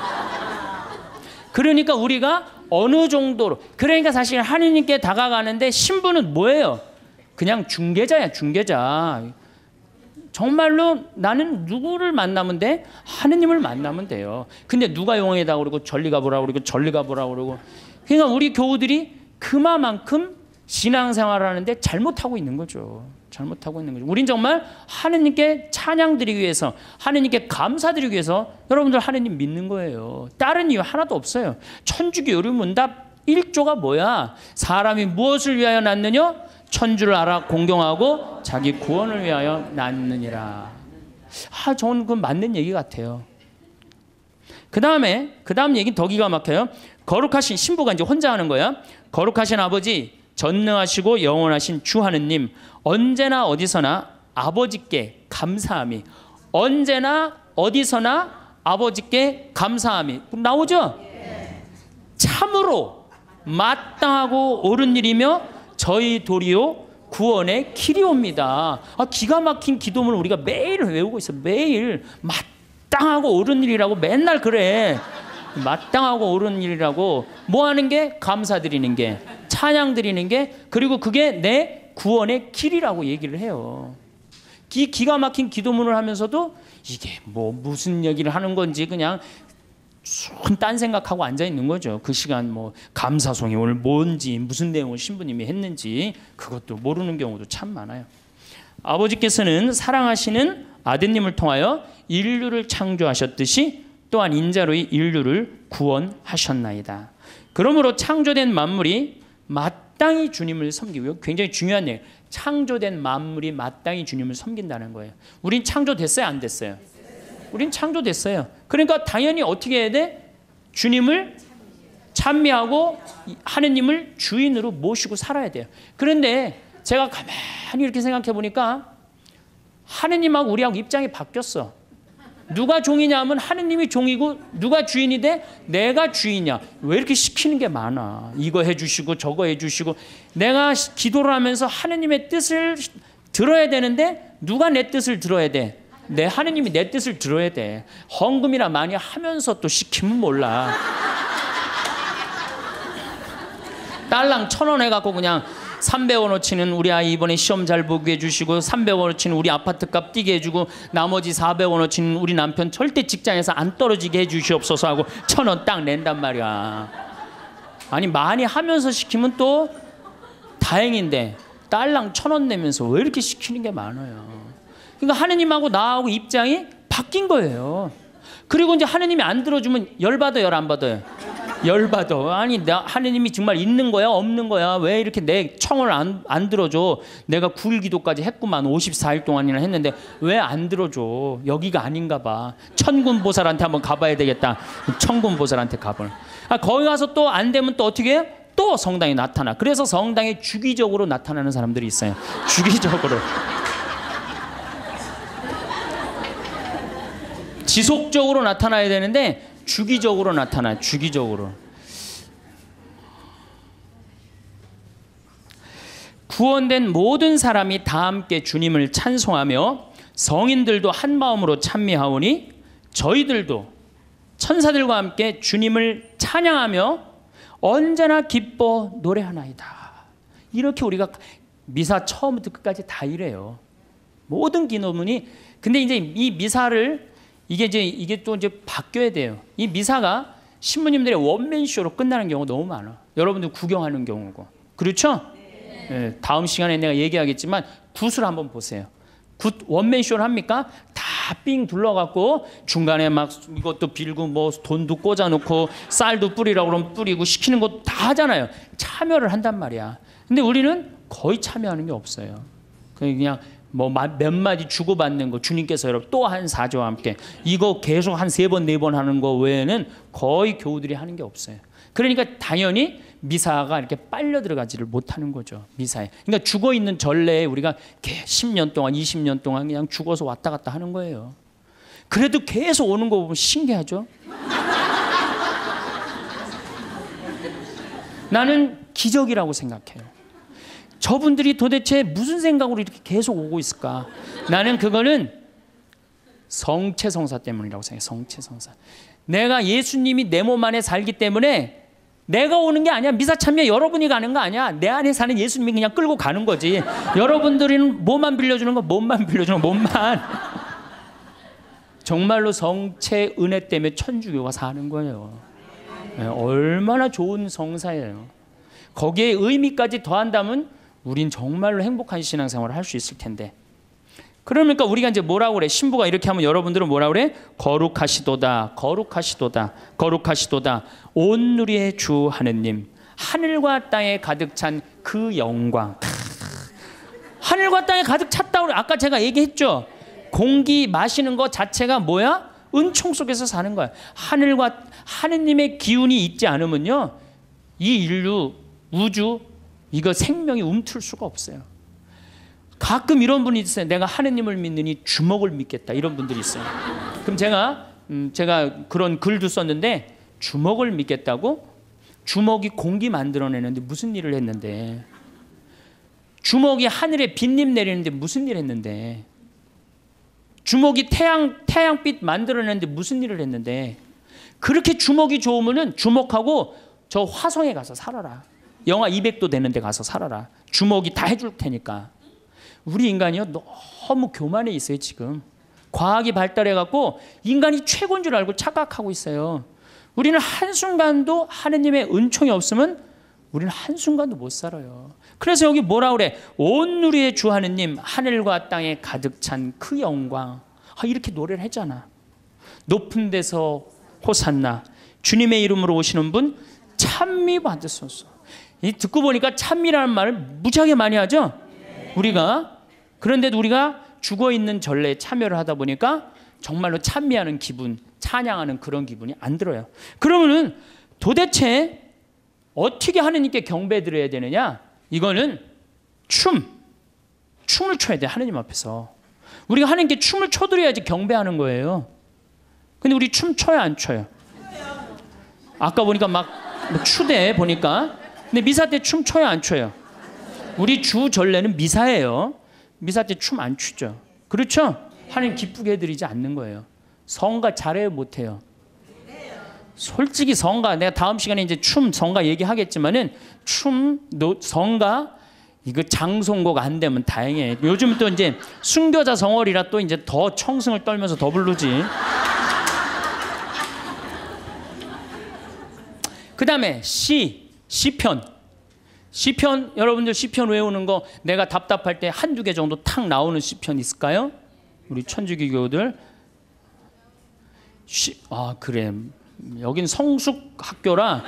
그러니까 우리가 어느 정도로, 그러니까 사실 하느님께 다가가는데 신부는 뭐예요? 그냥 중개자야, 중개자. 정말로 나는 누구를 만나면 돼? 하느님을 만나면 돼요. 근데 누가 용해다 그러고 절리 가보라 그러고 절리 가보라 그러고. 그러니까 우리 교우들이 그만큼 신앙생활을 하는데 잘못하고 있는 거죠. 잘못하고 있는 거죠. 우린 정말 하느님께 찬양드리기 위해서, 하느님께 감사드리기 위해서 여러분들 하느님 믿는 거예요. 다른 이유 하나도 없어요. 천주교 요리문답 1조가 뭐야? 사람이 무엇을 위하여 낳느냐? 천주를 알아 공경하고 자기 구원을 위하여 낳느니라. 저는 그건 맞는 얘기 같아요. 그 다음 얘기 더 기가 막혀요. 거룩하신 신부가 이제 혼자 하는 거야. 거룩하신 아버지, 전능하시고 영원하신 주 하느님, 언제나 어디서나 아버지께 감사함이, 언제나 어디서나 아버지께 감사함이 나오죠? 참으로 마땅하고 옳은 일이며 저희 도리요 구원의 길이옵니다. 기가 막힌 기도문을 우리가 매일 외우고 있어. 매일 마땅하고 옳은 일이라고 맨날 그래. 마땅하고 옳은 일이라고. 뭐 하는 게? 감사드리는 게, 찬양 드리는 게, 그리고 그게 내 구원의 길이라고 얘기를 해요. 기가 막힌 기도문을 하면서도 이게 뭐 무슨 얘기를 하는 건지 그냥 딴 생각하고 앉아 있는 거죠. 그 시간 뭐 감사송이 오늘 뭔지, 무슨 내용을 신부님이 했는지 그것도 모르는 경우도 참 많아요. 아버지께서는 사랑하시는 아드님을 통하여 인류를 창조하셨듯이 또한 인자로 인류를 구원하셨나이다. 그러므로 창조된 만물이 마땅히 주님을 섬기고요. 굉장히 중요한 얘기예요. 창조된 만물이 마땅히 주님을 섬긴다는 거예요. 우린 창조됐어요? 안 됐어요? 우린 창조됐어요. 그러니까 당연히 어떻게 해야 돼? 주님을 찬미하고 하느님을 주인으로 모시고 살아야 돼요. 그런데 제가 가만히 이렇게 생각해 보니까 하느님하고 우리하고 입장이 바뀌었어. 누가 종이냐 하면 하느님이 종이고, 누가 주인이 돼? 내가 주인이야. 왜 이렇게 시키는 게 많아? 이거 해주시고 저거 해주시고. 내가 기도를 하면서 하느님의 뜻을 들어야 되는데 누가 내 뜻을 들어야 돼? 내 하느님이 내 뜻을 들어야 돼. 헌금이나 많이 하면서 또 시키면 몰라. 딸랑 1,000원 해갖고 그냥 300원어치는 우리 아이 이번에 시험 잘 보게 해주시고, 300원어치는 우리 아파트값 뛰게 해주고, 나머지 400원어치는 우리 남편 절대 직장에서 안 떨어지게 해주시옵소서 하고 1,000원 딱 낸단 말이야. 아니 많이 하면서 시키면 또 다행인데 딸랑 1,000원 내면서 왜 이렇게 시키는 게 많아요. 그러니까 하느님하고 나하고 입장이 바뀐 거예요. 그리고 이제 하느님이 안 들어주면 열받아요, 안 받아요? 열받아. 아니 하느님이 정말 있는 거야, 없는 거야? 왜 이렇게 내 청을 안 들어줘? 내가 9일 기도까지 했구만. 54일 동안이나 했는데 왜 안 들어줘? 여기가 아닌가 봐. 천군보살한테 한번 가봐야 되겠다. 천군보살한테 가봐. 거기 가서 또 안 되면 또 어떻게 해요? 또 성당에 나타나. 그래서 성당에 주기적으로 나타나는 사람들이 있어요. 주기적으로. 지속적으로 나타나야 되는데 주기적으로 나타나요. 주기적으로. 구원된 모든 사람이 다 함께 주님을 찬송하며 성인들도 한 마음으로 찬미하오니 저희들도 천사들과 함께 주님을 찬양하며 언제나 기뻐 노래하나이다. 이렇게 우리가 미사 처음부터 끝까지 다 이래요. 모든 기도문이. 근데 이제 이 미사를 이게 또 이제 바뀌어야 돼요. 이 미사가 신부님들의 원맨쇼로 끝나는 경우가 너무 많아. 여러분들 구경하는 경우고. 그렇죠? 네, 다음 시간에 내가 얘기하겠지만 굿을 한번 보세요. 굿 원맨쇼를 합니까? 다 삥 둘러갖고 중간에 막 이것도 빌고 뭐 돈도 꽂아놓고 쌀도 뿌리라고 그러면 뿌리고 시키는 거 다 하잖아요. 참여를 한단 말이야. 근데 우리는 거의 참여하는 게 없어요. 그냥 뭐 몇 마디 주고받는 거, 주님께서 여러분 또 한 사제와 함께 이거 계속 한 3번 4번 하는 거 외에는 거의 교우들이 하는 게 없어요. 그러니까 당연히 미사가 이렇게 빨려 들어가지를 못하는 거죠. 미사에. 그러니까 죽어 있는 전례에 우리가 10년 동안 20년 동안 그냥 죽어서 왔다 갔다 하는 거예요. 그래도 계속 오는 거 보면 신기하죠. 나는 기적이라고 생각해요. 저분들이 도대체 무슨 생각으로 이렇게 계속 오고 있을까? 나는 그거는 성체성사 때문이라고 생각해요. 성체성사. 내가 예수님이 내 몸 안에 살기 때문에 내가 오는 게 아니야. 미사 참여 여러분이 가는 거 아니야. 내 안에 사는 예수님이 그냥 끌고 가는 거지. 여러분들은 몸만 빌려주는 거, 몸만 빌려주는 거, 몸만. 정말로 성체 은혜 때문에 천주교가 사는 거예요. 얼마나 좋은 성사예요. 거기에 의미까지 더한다면 우린 정말로 행복한 신앙생활을 할 수 있을 텐데. 그러니까 우리가 이제 뭐라고 그래? 신부가 이렇게 하면 여러분들은 뭐라고 그래? 거룩하시도다, 거룩하시도다, 거룩하시도다. 온누리의 주 하느님, 하늘과 땅에 가득 찬 그 영광. 하늘과 땅에 가득 찼다고 아까 제가 얘기했죠. 공기 마시는 것 자체가 뭐야? 은총 속에서 사는 거야. 하늘과 하느님의 기운이 있지 않으면요, 이 인류, 우주, 이거 생명이 움틀 수가 없어요. 가끔 이런 분이 있어요. 내가 하느님을 믿느니 주먹을 믿겠다. 이런 분들이 있어요. 그럼 제가 그런 글도 썼는데, 주먹을 믿겠다고? 주먹이 공기 만들어내는데 무슨 일을 했는데, 주먹이 하늘에 빗님 내리는데 무슨 일을 했는데, 주먹이 태양빛 만들어내는데 무슨 일을 했는데, 그렇게 주먹이 좋으면은 주먹하고 저 화성에 가서 살아라. 영하 200도 되는 데 가서 살아라. 주먹이 다 해줄 테니까. 우리 인간이요, 너무 교만해 있어요. 지금 과학이 발달해갖고 인간이 최고인 줄 알고 착각하고 있어요. 우리는 한순간도 하느님의 은총이 없으면 우리는 한순간도 못 살아요. 그래서 여기 뭐라 그래? 온누리의 주 하느님, 하늘과 땅에 가득 찬 그 영광. 이렇게 노래를 했잖아. 높은 데서 호산나, 주님의 이름으로 오시는 분 찬미 받으소서. 듣고 보니까 찬미라는 말을 무지하게 많이 하죠. 우리가. 그런데도 우리가 죽어있는 전례에 참여를 하다 보니까 정말로 찬미하는 기분, 찬양하는 그런 기분이 안 들어요. 그러면은 도대체 어떻게 하느님께 경배 드려야 되느냐? 이거는 춤을 춰야 돼. 하느님 앞에서 우리가 하느님께 춤을 춰드려야지 경배하는 거예요. 근데 우리 춤 춰요, 안 춰요? 아까 보니까 막 추대 보니까. 근데 미사 때 춤 춰요, 안 춰요? 우리 주 전례는 미사예요. 미사 때 춤 안 추죠. 그렇죠? 하나님 기쁘게 해드리지 않는 거예요. 성가 잘해요, 못해요? 솔직히 성가, 내가 다음 시간에 이제 성가 얘기하겠지만은 성가 이거 장송곡 안 되면 다행이에요. 요즘 또 이제 순교자 성월이라 또 이제 더 청승을 떨면서 더 부르지. 그 다음에 시편. 여러분들 시편 외우는 거 내가 답답할 때 한두 개 정도 탁 나오는 시편 있을까요? 우리 천주교교들. 그래. 여긴 성숙 학교라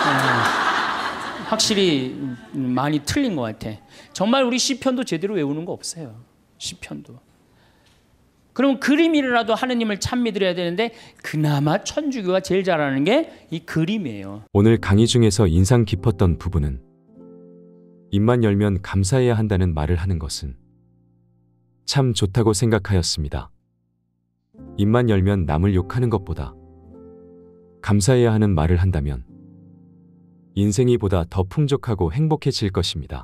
확실히 많이 틀린 것 같아. 정말 우리 시편도 제대로 외우는 거 없어요. 시편도. 그럼 그림이라도 하느님을 찬미드려야 되는데 그나마 천주교가 제일 잘하는 게 이 그림이에요. 오늘 강의 중에서 인상 깊었던 부분은 입만 열면 감사해야 한다는 말을 하는 것은 참 좋다고 생각하였습니다. 입만 열면 남을 욕하는 것보다 감사해야 하는 말을 한다면 인생이 보다 더 풍족하고 행복해질 것입니다.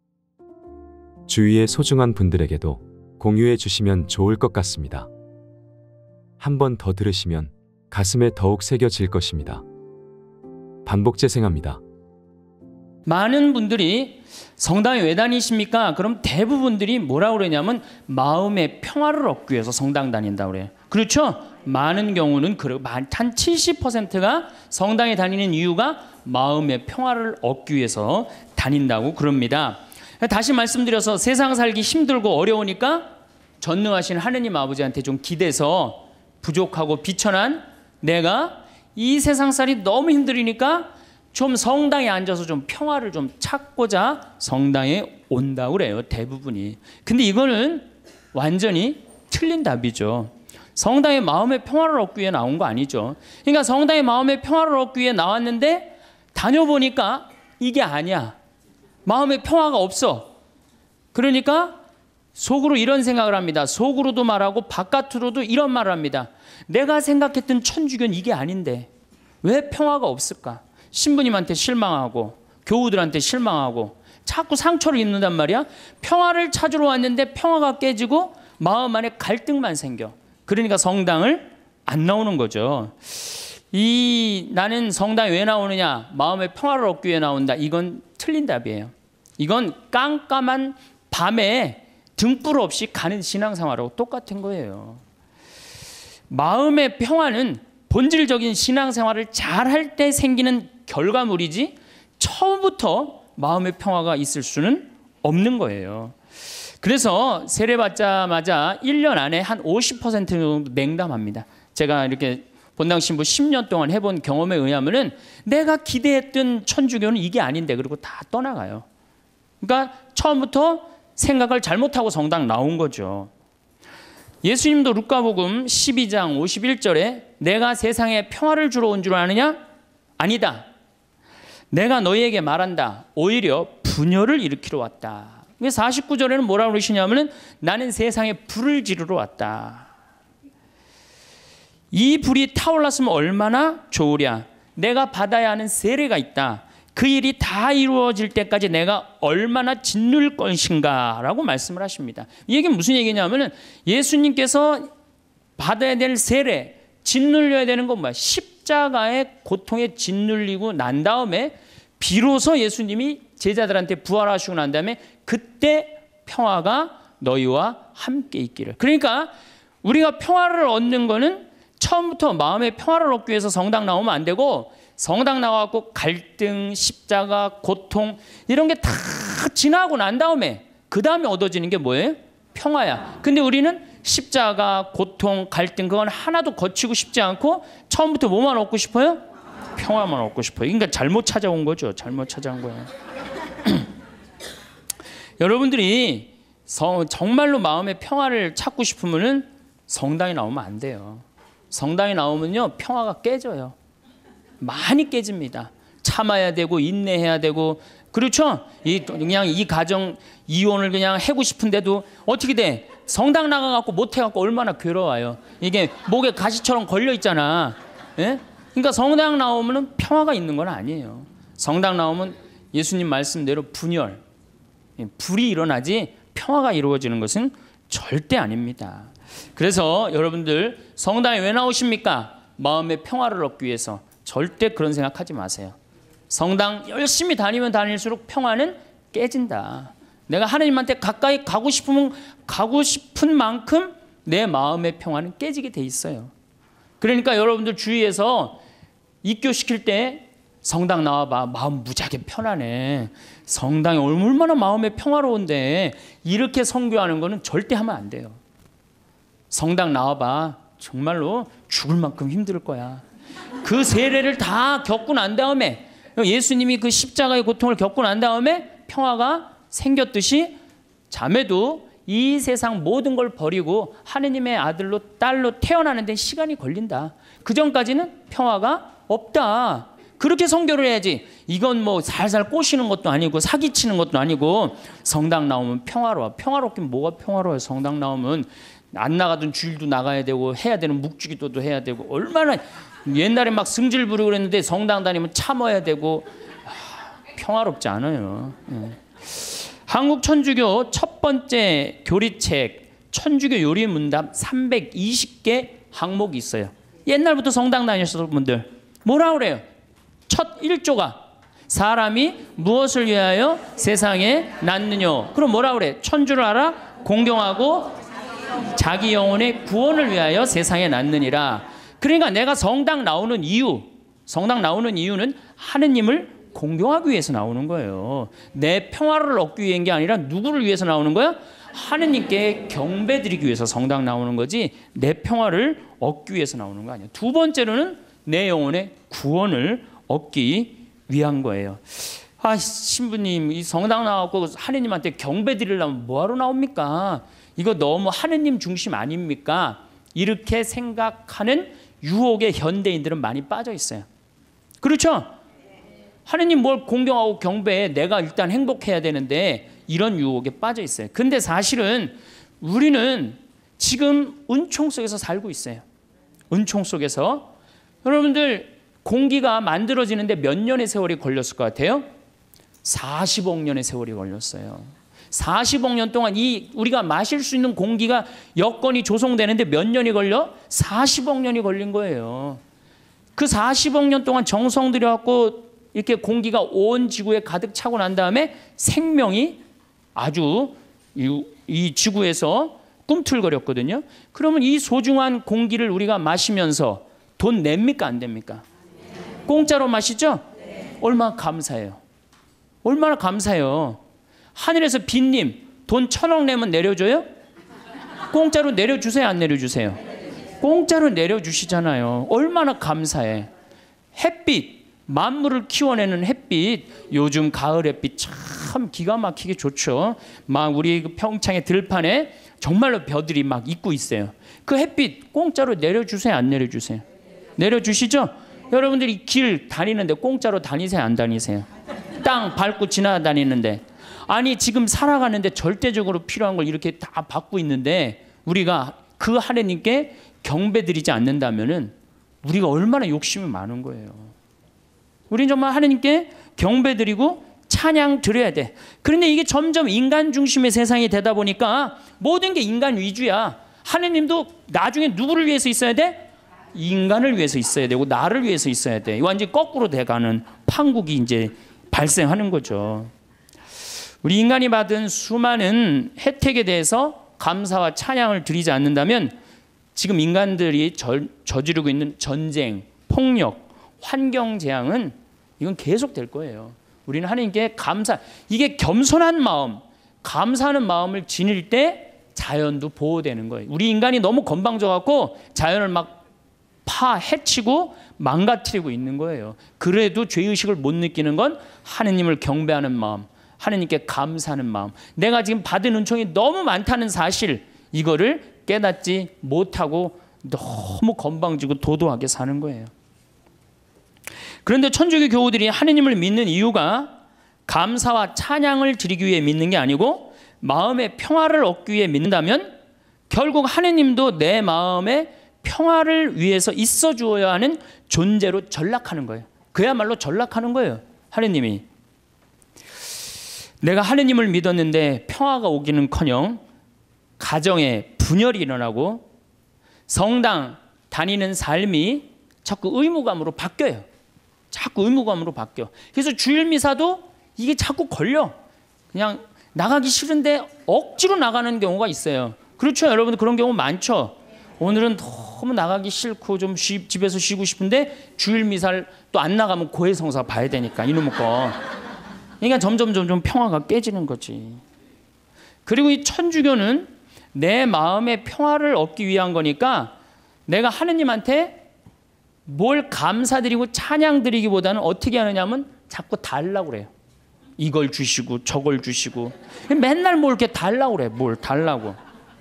주위의 소중한 분들에게도 공유해 주시면 좋을 것 같습니다. 한 번 더 들으시면 가슴에 더욱 새겨질 것입니다. 반복 재생합니다. 많은 분들이 성당에 왜 다니십니까? 그럼 대부분들이 뭐라고 그러냐면 마음의 평화를 얻기 위해서 성당 다닌다고 그래요. 그렇죠? 많은 경우는 한 70%가 성당에 다니는 이유가 마음의 평화를 얻기 위해서 다닌다고 그럽니다. 다시 말씀드려서 세상 살기 힘들고 어려우니까 전능하신 하느님 아버지한테 좀 기대서 부족하고 비천한 내가 이 세상살이 너무 힘들으니까 좀 성당에 앉아서 좀 평화를 좀 찾고자 성당에 온다고 그래요, 대부분이. 근데 이거는 완전히 틀린 답이죠. 성당에 마음의 평화를 얻기 위해 나온 거 아니죠. 그러니까 성당에 마음의 평화를 얻기 위해 나왔는데 다녀보니까 이게 아니야. 마음의 평화가 없어. 그러니까 속으로 이런 생각을 합니다. 속으로도 말하고 바깥으로도 이런 말을 합니다. 내가 생각했던 천주교는 이게 아닌데 왜 평화가 없을까? 신부님한테 실망하고 교우들한테 실망하고 자꾸 상처를 입는단 말이야. 평화를 찾으러 왔는데 평화가 깨지고 마음 안에 갈등만 생겨. 그러니까 성당을 안 나오는 거죠. 나는 성당에 왜 나오느냐? 마음의 평화를 얻기 위해 나온다. 이건 틀린 답이에요. 이건 깜깜한 밤에 등불 없이 가는 신앙생활하고 똑같은 거예요. 마음의 평화는 본질적인 신앙생활을 잘할 때 생기는 결과물이지 처음부터 마음의 평화가 있을 수는 없는 거예요. 그래서 세례 받자마자 1년 안에 한 50% 정도 냉담합니다. 제가 이렇게 본당 신부 10년 동안 해본 경험에 의하면은 내가 기대했던 천주교는 이게 아닌데 그리고 다 떠나가요. 그러니까 처음부터 생각을 잘못하고 성당 나온 거죠. 예수님도 루카복음 12장 51절에 내가 세상에 평화를 주러 온 줄 아느냐? 아니다. 내가 너희에게 말한다. 오히려 분열을 일으키러 왔다. 49절에는 뭐라고 그러시냐면은 나는 세상에 불을 지르러 왔다. 이 불이 타올랐으면 얼마나 좋으랴. 내가 받아야 하는 세례가 있다. 그 일이 다 이루어질 때까지 내가 얼마나 짓눌 것인가 라고 말씀을 하십니다. 이 얘기는 무슨 얘기냐면은 예수님께서 받아야 될 세례, 짓눌려야 되는 건 뭐야? 십자가의 고통에 짓눌리고 난 다음에 비로소 예수님이 제자들한테 부활하시고 난 다음에 그때 평화가 너희와 함께 있기를. 그러니까 우리가 평화를 얻는 거는 처음부터 마음의 평화를 얻기 위해서 성당 나오면 안 되고 성당 나와갖고 갈등, 십자가, 고통 이런 게 다 지나고 난 다음에 그 다음에 얻어지는 게 뭐예요? 평화야. 근데 우리는 십자가, 고통, 갈등 그건 하나도 거치고 싶지 않고 처음부터 뭐만 얻고 싶어요? 평화만 얻고 싶어요. 그러니까 잘못 찾아온 거죠. 잘못 찾아온 거예요. 여러분들이 정말로 마음의 평화를 찾고 싶으면은 성당에 나오면 안 돼요. 성당에 나오면요 평화가 깨져요. 많이 깨집니다. 참아야 되고 인내해야 되고 그렇죠? 그냥 이 가정 이혼을 그냥 하고 싶은데도 어떻게 돼? 성당 나가갖고 못해갖고 얼마나 괴로워요. 이게 목에 가시처럼 걸려 있잖아. 예? 그러니까 성당 나오면은 평화가 있는 건 아니에요. 성당 나오면 예수님 말씀대로 분열, 불이 일어나지 평화가 이루어지는 것은 절대 아닙니다. 그래서 여러분들 성당에 왜 나오십니까? 마음의 평화를 얻기 위해서. 절대 그런 생각하지 마세요. 성당 열심히 다니면 다닐수록 평화는 깨진다. 내가 하나님한테 가까이 가고 싶으면 가고 싶은 만큼 내 마음의 평화는 깨지게 돼 있어요. 그러니까 여러분들 주위에서 입교시킬 때 성당 나와봐. 마음 무지하게 편하네. 성당이 얼마나 마음의 평화로운데 이렇게 선교하는 거는 절대 하면 안 돼요. 성당 나와봐. 정말로 죽을 만큼 힘들 거야. 그 세례를 다 겪고 난 다음에 예수님이 그 십자가의 고통을 겪고 난 다음에 평화가 생겼듯이 자매도 이 세상 모든 걸 버리고 하느님의 아들로 딸로 태어나는 데 시간이 걸린다. 그 전까지는 평화가 없다. 그렇게 선교를 해야지. 이건 뭐 살살 꼬시는 것도 아니고 사기치는 것도 아니고 성당 나오면 평화로워. 평화롭긴 뭐가 평화로워요. 성당 나오면 안 나가던 주일도 나가야 되고 해야 되는 묵주기도도 해야 되고 얼마나 옛날에 막 승질 부리고 그랬는데 성당 다니면 참아야 되고 평화롭지 않아요. 한국 천주교 첫 번째 교리책 천주교 요리 문답 320개 항목이 있어요. 옛날부터 성당 다니셨던 분들 뭐라 그래요? 첫 1조가 사람이 무엇을 위하여 세상에 낳느냐. 그럼 뭐라 그래? 천주를 알아? 공경하고 자기 영혼의 구원을 위하여 세상에 낳느니라. 그러니까 내가 성당 나오는 이유는 하느님을 공경하기 위해서 나오는 거예요. 내 평화를 얻기 위한 게 아니라 누구를 위해서 나오는 거야? 하느님께 경배드리기 위해서 성당 나오는 거지 내 평화를 얻기 위해서 나오는 거 아니에요. 두 번째로는 내 영혼의 구원을 얻기 위한 거예요. 아, 신부님 이 성당 나와서 하느님한테 경배드리려면 뭐하러 나옵니까? 이거 너무 하느님 중심 아닙니까? 이렇게 생각하는 유혹에 현대인들은 많이 빠져 있어요. 그렇죠? 하느님 뭘 공경하고 경배해. 내가 일단 행복해야 되는데 이런 유혹에 빠져 있어요. 근데 사실은 우리는 지금 은총 속에서 살고 있어요. 은총 속에서. 여러분들 공기가 만들어지는데 몇 년의 세월이 걸렸을 것 같아요? 40억 년의 세월이 걸렸어요. 40억 년 동안 이 우리가 마실 수 있는 공기가 여건이 조성되는데 몇 년이 걸려? 40억 년이 걸린 거예요. 그 40억 년 동안 정성 들여갖고 이렇게 공기가 온 지구에 가득 차고 난 다음에 생명이 아주 이 지구에서 꿈틀거렸거든요. 그러면 이 소중한 공기를 우리가 마시면서 돈 냅니까 안 됩니까? 공짜로 마시죠? 얼마나 감사해요. 얼마나 감사해요. 하늘에서 빈님 돈 1,000억 내면 내려줘요? 공짜로 내려주세요 안 내려주세요? 공짜로 내려주시잖아요. 얼마나 감사해. 햇빛, 만물을 키워내는 햇빛, 요즘 가을 햇빛 참 기가 막히게 좋죠. 막 우리 평창의 들판에 정말로 벼들이 막 있고 있어요. 그 햇빛 공짜로 내려주세요 안 내려주세요? 내려주시죠? 여러분들이 길 다니는데 공짜로 다니세요 안 다니세요? 땅 밟고 지나다니는데, 아니 지금 살아가는데 절대적으로 필요한 걸 이렇게 다 받고 있는데 우리가 그 하나님께 경배드리지 않는다면은 우리가 얼마나 욕심이 많은 거예요. 우리는 정말 하나님께 경배드리고 찬양 드려야 돼. 그런데 이게 점점 인간 중심의 세상이 되다 보니까 모든 게 인간 위주야. 하나님도 나중에 누구를 위해서 있어야 돼? 인간을 위해서 있어야 되고 나를 위해서 있어야 돼. 완전히 거꾸로 돼가는 판국이 이제 발생하는 거죠. 우리 인간이 받은 수많은 혜택에 대해서 감사와 찬양을 드리지 않는다면 지금 인간들이 저지르고 있는 전쟁, 폭력, 환경 재앙은 이건 계속 될 거예요. 우리는 하나님께 이게 겸손한 마음, 감사하는 마음을 지닐 때 자연도 보호되는 거예요. 우리 인간이 너무 건방져갖고 자연을 막 해치고 망가뜨리고 있는 거예요. 그래도 죄의식을 못 느끼는 건 하느님을 경배하는 마음, 하느님께 감사하는 마음, 내가 지금 받은 은총이 너무 많다는 사실, 이거를 깨닫지 못하고 너무 건방지고 도도하게 사는 거예요. 그런데 천주교 교우들이 하느님을 믿는 이유가 감사와 찬양을 드리기 위해 믿는 게 아니고 마음의 평화를 얻기 위해 믿는다면 결국 하느님도 내 마음의 평화를 위해서 있어 주어야 하는 존재로 전락하는 거예요. 그야말로 전락하는 거예요. 하느님이. 내가 하느님을 믿었는데 평화가 오기는커녕 가정에 분열이 일어나고 성당 다니는 삶이 자꾸 의무감으로 바뀌어요. 자꾸 의무감으로 바뀌어. 그래서 주일 미사도 이게 자꾸 걸려. 그냥 나가기 싫은데 억지로 나가는 경우가 있어요. 그렇죠? 여러분들 그런 경우 많죠? 오늘은 너무 나가기 싫고 좀 집에서 쉬고 싶은데 주일 미사를 또 안 나가면 고해성사 봐야 되니까 이놈의 거. 그러니까 점점 평화가 깨지는 거지. 그리고 이 천주교는 내 마음의 평화를 얻기 위한 거니까 내가 하느님한테 뭘 감사드리고 찬양드리기보다는 어떻게 하느냐면 자꾸 달라고 그래요. 이걸 주시고 저걸 주시고 맨날 뭘 이렇게 달라고 그래. 뭘 달라고.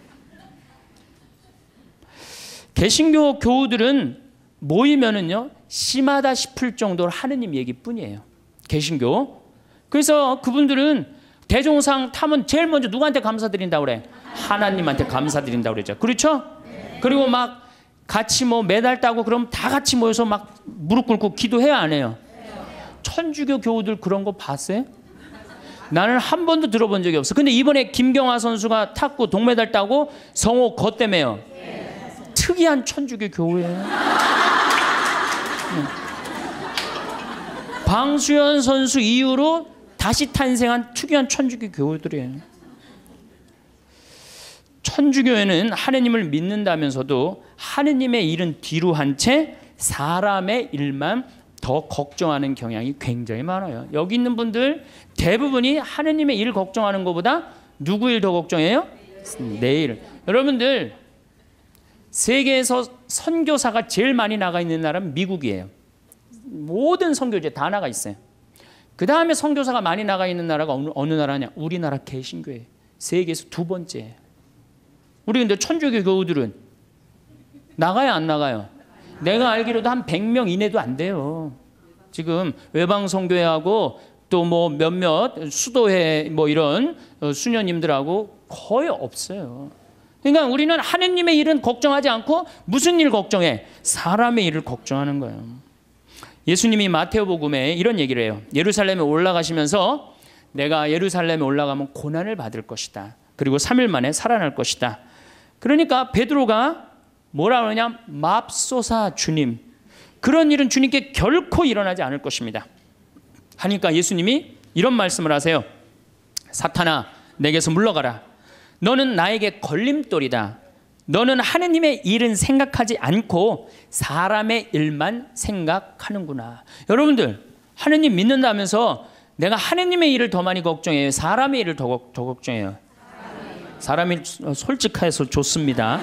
개신교 교우들은 모이면은요 심하다 싶을 정도로 하느님 얘기뿐이에요. 개신교. 그래서 그분들은 대종상 타면 제일 먼저 누구한테 감사드린다고 그래? 하나님한테 감사드린다고 그러죠. 그렇죠? 그리고 막 같이 뭐 메달 따고 그럼 다 같이 모여서 막 무릎 꿇고 기도해야 안 해요? 천주교 교우들 그런 거 봤어요? 나는 한 번도 들어본 적이 없어. 근데 이번에 김경화 선수가 탔고 동메달 따고 성호 거 때문에요. 특이한 천주교 교우예요. 방수현 선수 이후로 다시 탄생한 특이한 천주교 교우들이에요. 천주교회는 하느님을 믿는다면서도 하느님의 일은 뒤로 한 채 사람의 일만 더 걱정하는 경향이 굉장히 많아요. 여기 있는 분들 대부분이 하느님의 일 걱정하는 것보다 누구 일 더 걱정해요? 내 일. 여러분들 세계에서 선교사가 제일 많이 나가 있는 나라는 미국이에요. 모든 선교지에 다 나가 있어요. 그 다음에 선교사가 많이 나가 있는 나라가 어느 나라냐? 우리나라 개신교회. 세계에서 두 번째예요. 우리 근데 천주교 교우들은 나가요 안 나가요? 내가 알기로도 한 100명 이내도 안 돼요. 지금 외방 선교회하고 또 뭐 몇몇 수도회 뭐 이런 수녀님들하고 거의 없어요. 그러니까 우리는 하느님의 일은 걱정하지 않고 무슨 일 걱정해? 사람의 일을 걱정하는 거예요. 예수님이 마태복음에 이런 얘기를 해요. 예루살렘에 올라가시면서 내가 예루살렘에 올라가면 고난을 받을 것이다. 그리고 3일 만에 살아날 것이다. 그러니까 베드로가 뭐라 그러냐? 맙소사 주님. 그런 일은 주님께 결코 일어나지 않을 것입니다. 하니까 예수님이 이런 말씀을 하세요. 사탄아, 내게서 물러가라. 너는 나에게 걸림돌이다. 너는 하느님의 일은 생각하지 않고 사람의 일만 생각하는구나. 여러분들, 하느님 믿는다면서 내가 하느님의 일을 더 많이 걱정해요? 사람의 일을 더 걱정해요? 사람이 솔직해서 좋습니다.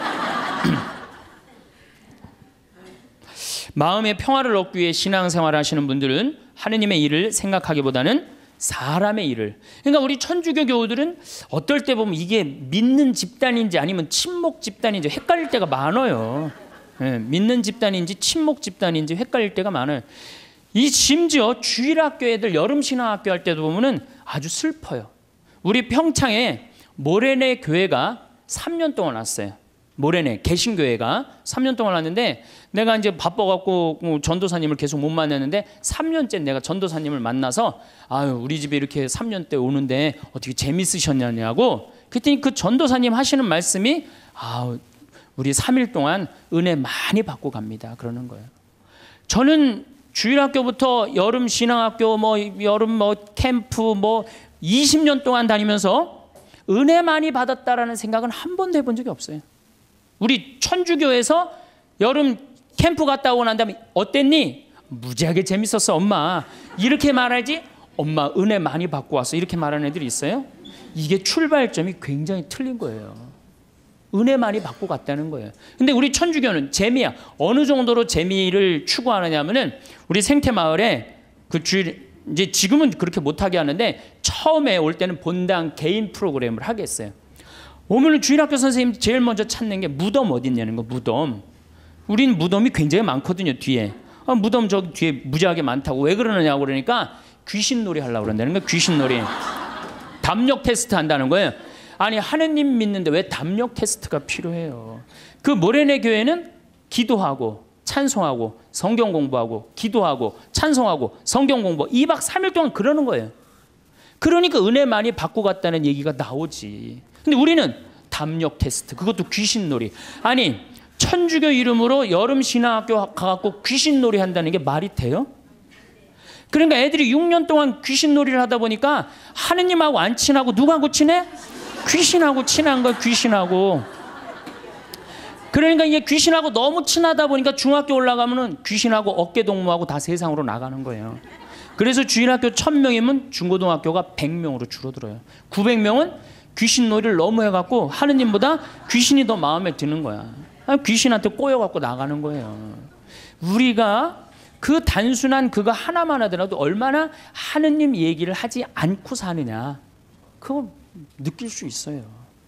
마음의 평화를 얻기 위해 신앙생활을 하시는 분들은 하느님의 일을 생각하기보다는 사람의 일을. 그러니까 우리 천주교 교우들은 어떨 때 보면 이게 믿는 집단인지 아니면 친목 집단인지 헷갈릴 때가 많아요. 예, 믿는 집단인지 친목 집단인지 헷갈릴 때가 많아요. 이 심지어 주일학교 애들 여름 신앙학교 할 때도 보면은 아주 슬퍼요. 우리 평창에 모래내 교회가 3년 동안 왔어요. 모래내 개신교회가 3년 동안 왔는데 내가 이제 바빠갖고 전도사님을 계속 못 만났는데 3년째 내가 전도사님을 만나서 아유 우리 집에 이렇게 3년 때 오는데 어떻게 재밌으셨냐고 그랬더니 그 전도사님 하시는 말씀이 아우 우리 3일 동안 은혜 많이 받고 갑니다. 그러는 거예요. 저는 주일학교부터 여름 신앙학교 여름 캠프 20년 동안 다니면서 은혜 많이 받았다라는 생각은 한 번도 해본 적이 없어요. 우리 천주교에서 여름 캠프 갔다 오고 난 다음에 어땠니? 무지하게 재밌었어 엄마. 이렇게 말하지 엄마 은혜 많이 받고 왔어. 이렇게 말하는 애들이 있어요. 이게 출발점이 굉장히 틀린 거예요. 은혜 많이 받고 갔다는 거예요. 근데 우리 천주교는 재미야. 어느 정도로 재미를 추구하느냐면은 우리 생태마을에 그 주일 이제 지금은 그렇게 못하게 하는데 처음에 올 때는 본당 개인 프로그램을 하게 했어요. 오늘 주일학교 선생님 제일 먼저 찾는 게 무덤 어디 있냐는 거. 무덤. 우린 무덤이 굉장히 많거든요. 뒤에. 무덤 저기 뒤에 무지하게 많다고. 왜 그러느냐고 그러니까 귀신놀이 하려고 그런다는 거예요. 귀신놀이. 담력 테스트 한다는 거예요. 아니 하느님 믿는데 왜 담력 테스트가 필요해요. 그 모래내 교회는 기도하고 찬송하고 성경 공부하고 기도하고 찬송하고 성경 공부 2박 3일 동안 그러는 거예요. 그러니까 은혜 많이 받고 갔다는 얘기가 나오지. 근데 우리는 담력 테스트, 그것도 귀신놀이. 아니 천주교 이름으로 여름 신앙학교 가갖고 귀신놀이 한다는 게 말이 돼요? 그러니까 애들이 6년 동안 귀신놀이를 하다 보니까 하느님하고 안 친하고 누구하고 친해? 귀신하고 친한 거야. 귀신하고. 그러니까 이게 귀신하고 너무 친하다 보니까 중학교 올라가면은 귀신하고 어깨동무하고 다 세상으로 나가는 거예요. 그래서 주일학교 1000명이면 중고등학교가 100명으로 줄어들어요. 900명은 귀신놀이를 너무 해갖고 하느님보다 귀신이 더 마음에 드는 거야. 귀신한테 꼬여갖고 나가는 거예요. 우리가 그 단순한 그거 하나만 하더라도 얼마나 하느님 얘기를 하지 않고 사느냐 그걸 느낄 수 있어요.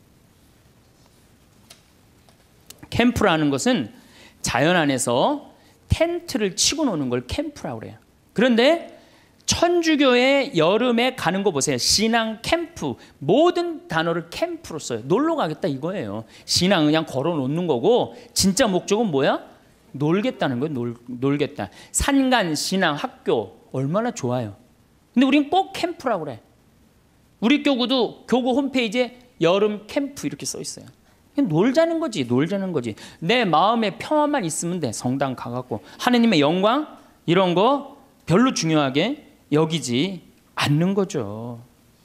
캠프라는 것은 자연 안에서 텐트를 치고 노는 걸 캠프라고 그래요. 그런데 천주교의 여름에 가는 거 보세요. 신앙 캠프. 모든 단어를 캠프로 써요. 놀러 가겠다 이거예요. 신앙 그냥 걸어 놓는 거고 진짜 목적은 뭐야? 놀겠다는 거예요. 놀겠다. 산간 신앙 학교 얼마나 좋아요. 근데 우린 꼭 캠프라고 그래. 우리 교구도 교구 홈페이지에 여름 캠프 이렇게 써 있어요. 그냥 놀자는 거지. 놀자는 거지. 내 마음에 평화만 있으면 돼. 성당 가갖고 하느님의 영광 이런 거 별로 중요하게 여기지 않는 거죠.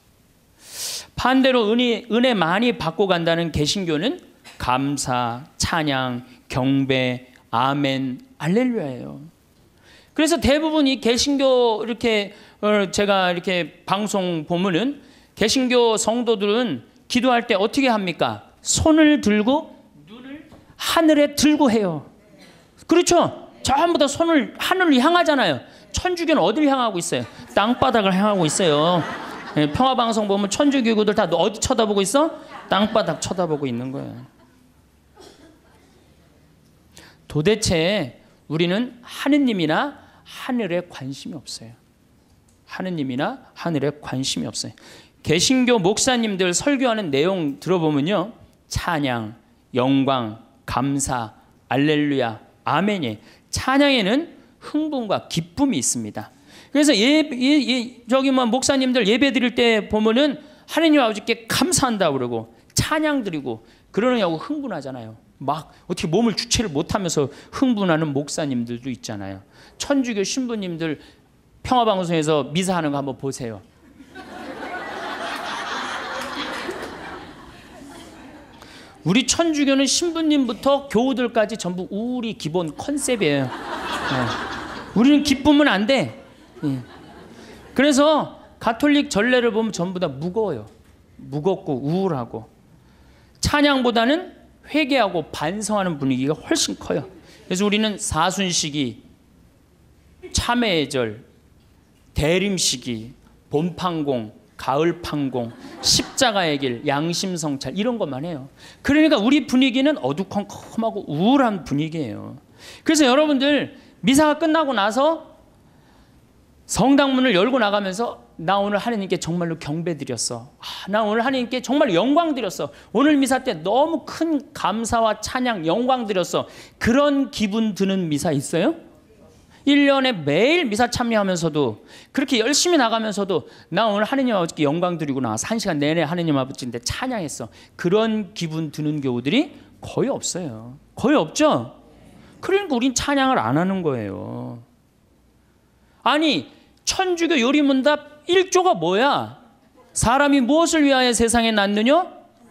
반대로 은혜 많이 받고 간다는 개신교는 감사, 찬양, 경배, 아멘, 할렐루야예요. 그래서 대부분 이 개신교 이렇게 제가 이렇게 방송 보면은 개신교 성도들은 기도할 때 어떻게 합니까? 손을 들고 눈을 하늘에 들고 해요. 그렇죠? 전부 다 손을 하늘을 향하잖아요. 천주교는 어디를 향하고 있어요? 땅바닥을 향하고 있어요. 평화방송 보면 천주교구들 다 어디 쳐다보고 있어? 땅바닥 쳐다보고 있는 거예요. 도대체 우리는 하느님이나 하늘에 관심이 없어요. 하느님이나 하늘에 관심이 없어요. 개신교 목사님들 설교하는 내용 들어보면요. 찬양, 영광, 감사, 알렐루야, 아멘이. 찬양에는 흥분과 기쁨이 있습니다. 그래서 저기 뭐 목사님들 예배 드릴 때 보면은 하나님 아버지께 감사한다고 그러고 찬양 드리고 그러느냐고 흥분하잖아요. 막 어떻게 몸을 주체를 못하면서 흥분하는 목사님들도 있잖아요. 천주교 신부님들 평화방송에서 미사하는 거 한번 보세요. 우리 천주교는 신부님부터 교우들까지 전부 우울이 기본 컨셉이에요. 우리는 기쁘면 안 돼. 그래서 가톨릭 전례를 보면 전부 다 무거워요. 무겁고 우울하고 찬양보다는 회개하고 반성하는 분위기가 훨씬 커요. 그래서 우리는 사순시기, 참회의 절, 대림시기, 봄판공, 가을판공, 십자가의 길, 양심성찰 이런 것만 해요. 그러니까 우리 분위기는 어두컴컴하고 우울한 분위기예요. 그래서 여러분들 미사가 끝나고 나서 성당문을 열고 나가면서 나 오늘 하나님께 정말로 경배드렸어. 나 오늘 하나님께 정말 영광드렸어. 오늘 미사 때 너무 큰 감사와 찬양 영광드렸어. 그런 기분 드는 미사 있어요? 1년에 매일 미사 참여하면서도 그렇게 열심히 나가면서도 나 오늘 하나님 아버지께 영광 드리고 나와서 1시간 내내 하나님 아버지인데 찬양했어. 그런 기분 드는 교우들이 거의 없어요. 거의 없죠? 그러니까 우린 찬양을 안 하는 거예요. 아니 천주교 요리문답 1조가 뭐야? 사람이 무엇을 위하여 세상에 났느냐?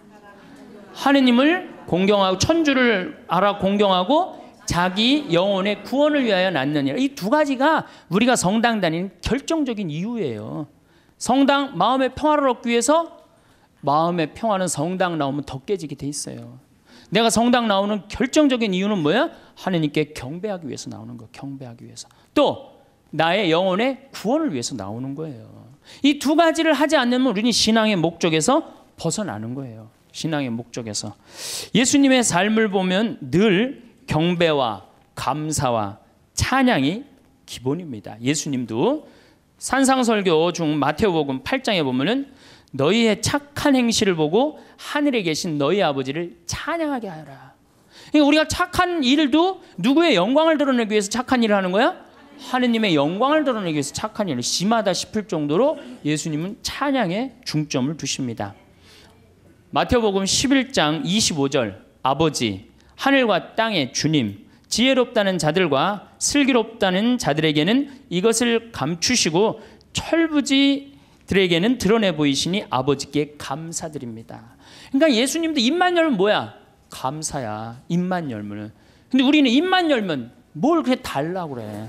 하느님을 공경하고 천주를 알아 공경하고 자기 영혼의 구원을 위하여 낳느니라. 이 두 가지가 우리가 성당 다니는 결정적인 이유예요. 성당 마음의 평화를 얻기 위해서 마음의 평화는 성당 나오면 더 깨지게 돼 있어요. 내가 성당 나오는 결정적인 이유는 뭐야? 하나님께 경배하기 위해서 나오는 거. 경배하기 위해서. 또 나의 영혼의 구원을 위해서 나오는 거예요. 이 두 가지를 하지 않으면 우리는 신앙의 목적에서 벗어나는 거예요. 신앙의 목적에서. 예수님의 삶을 보면 늘 경배와 감사와 찬양이 기본입니다. 예수님도 산상설교 중 마태복음 8장에 보면은 너희의 착한 행실을 보고 하늘에 계신 너희 아버지를 찬양하게 하라. 그러니까 우리가 착한 일도 누구의 영광을 드러내기 위해서 착한 일을 하는 거야? 하느님의 영광을 드러내기 위해서 착한 일을 심하다 싶을 정도로 예수님은 찬양에 중점을 두십니다. 마태복음 11장 25절 아버지 하늘과 땅의 주님 지혜롭다는 자들과 슬기롭다는 자들에게는 이것을 감추시고 철부지들에게는 드러내 보이시니 아버지께 감사드립니다. 그러니까 예수님도 입만 열면 뭐야? 감사야. 입만 열면은. 근데 우리는 입만 열면 뭘 그렇게 달라고 그래.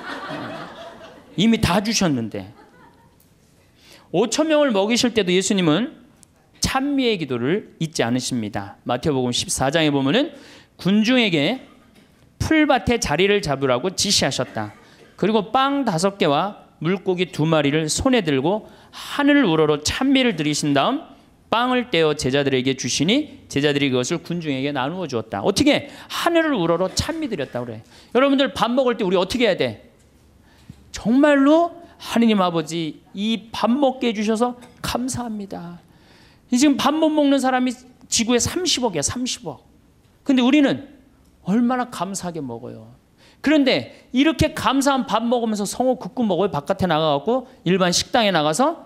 이미 다 주셨는데. 5천 명을 먹이실 때도 예수님은 찬미의 기도를 잊지 않으십니다. 마태복음 14장에 보면은 군중에게 풀밭에 자리를 잡으라고 지시하셨다. 그리고 빵 5개와 물고기 2마리를 손에 들고 하늘을 우러러 찬미를 드리신 다음 빵을 떼어 제자들에게 주시니 제자들이 그것을 군중에게 나누어 주었다. 어떻게? 하늘을 우러러 찬미 드렸다 그래. 여러분들 밥 먹을 때 우리 어떻게 해야 돼? 정말로 하느님 아버지 이 밥 먹게 해주셔서 감사합니다. 지금 밥 못 먹는 사람이 지구에 30억이야. 30억. 근데 우리는 얼마나 감사하게 먹어요. 그런데 이렇게 감사한 밥 먹으면서 성호 굽고 먹어요? 바깥에 나가갖고 일반 식당에 나가서?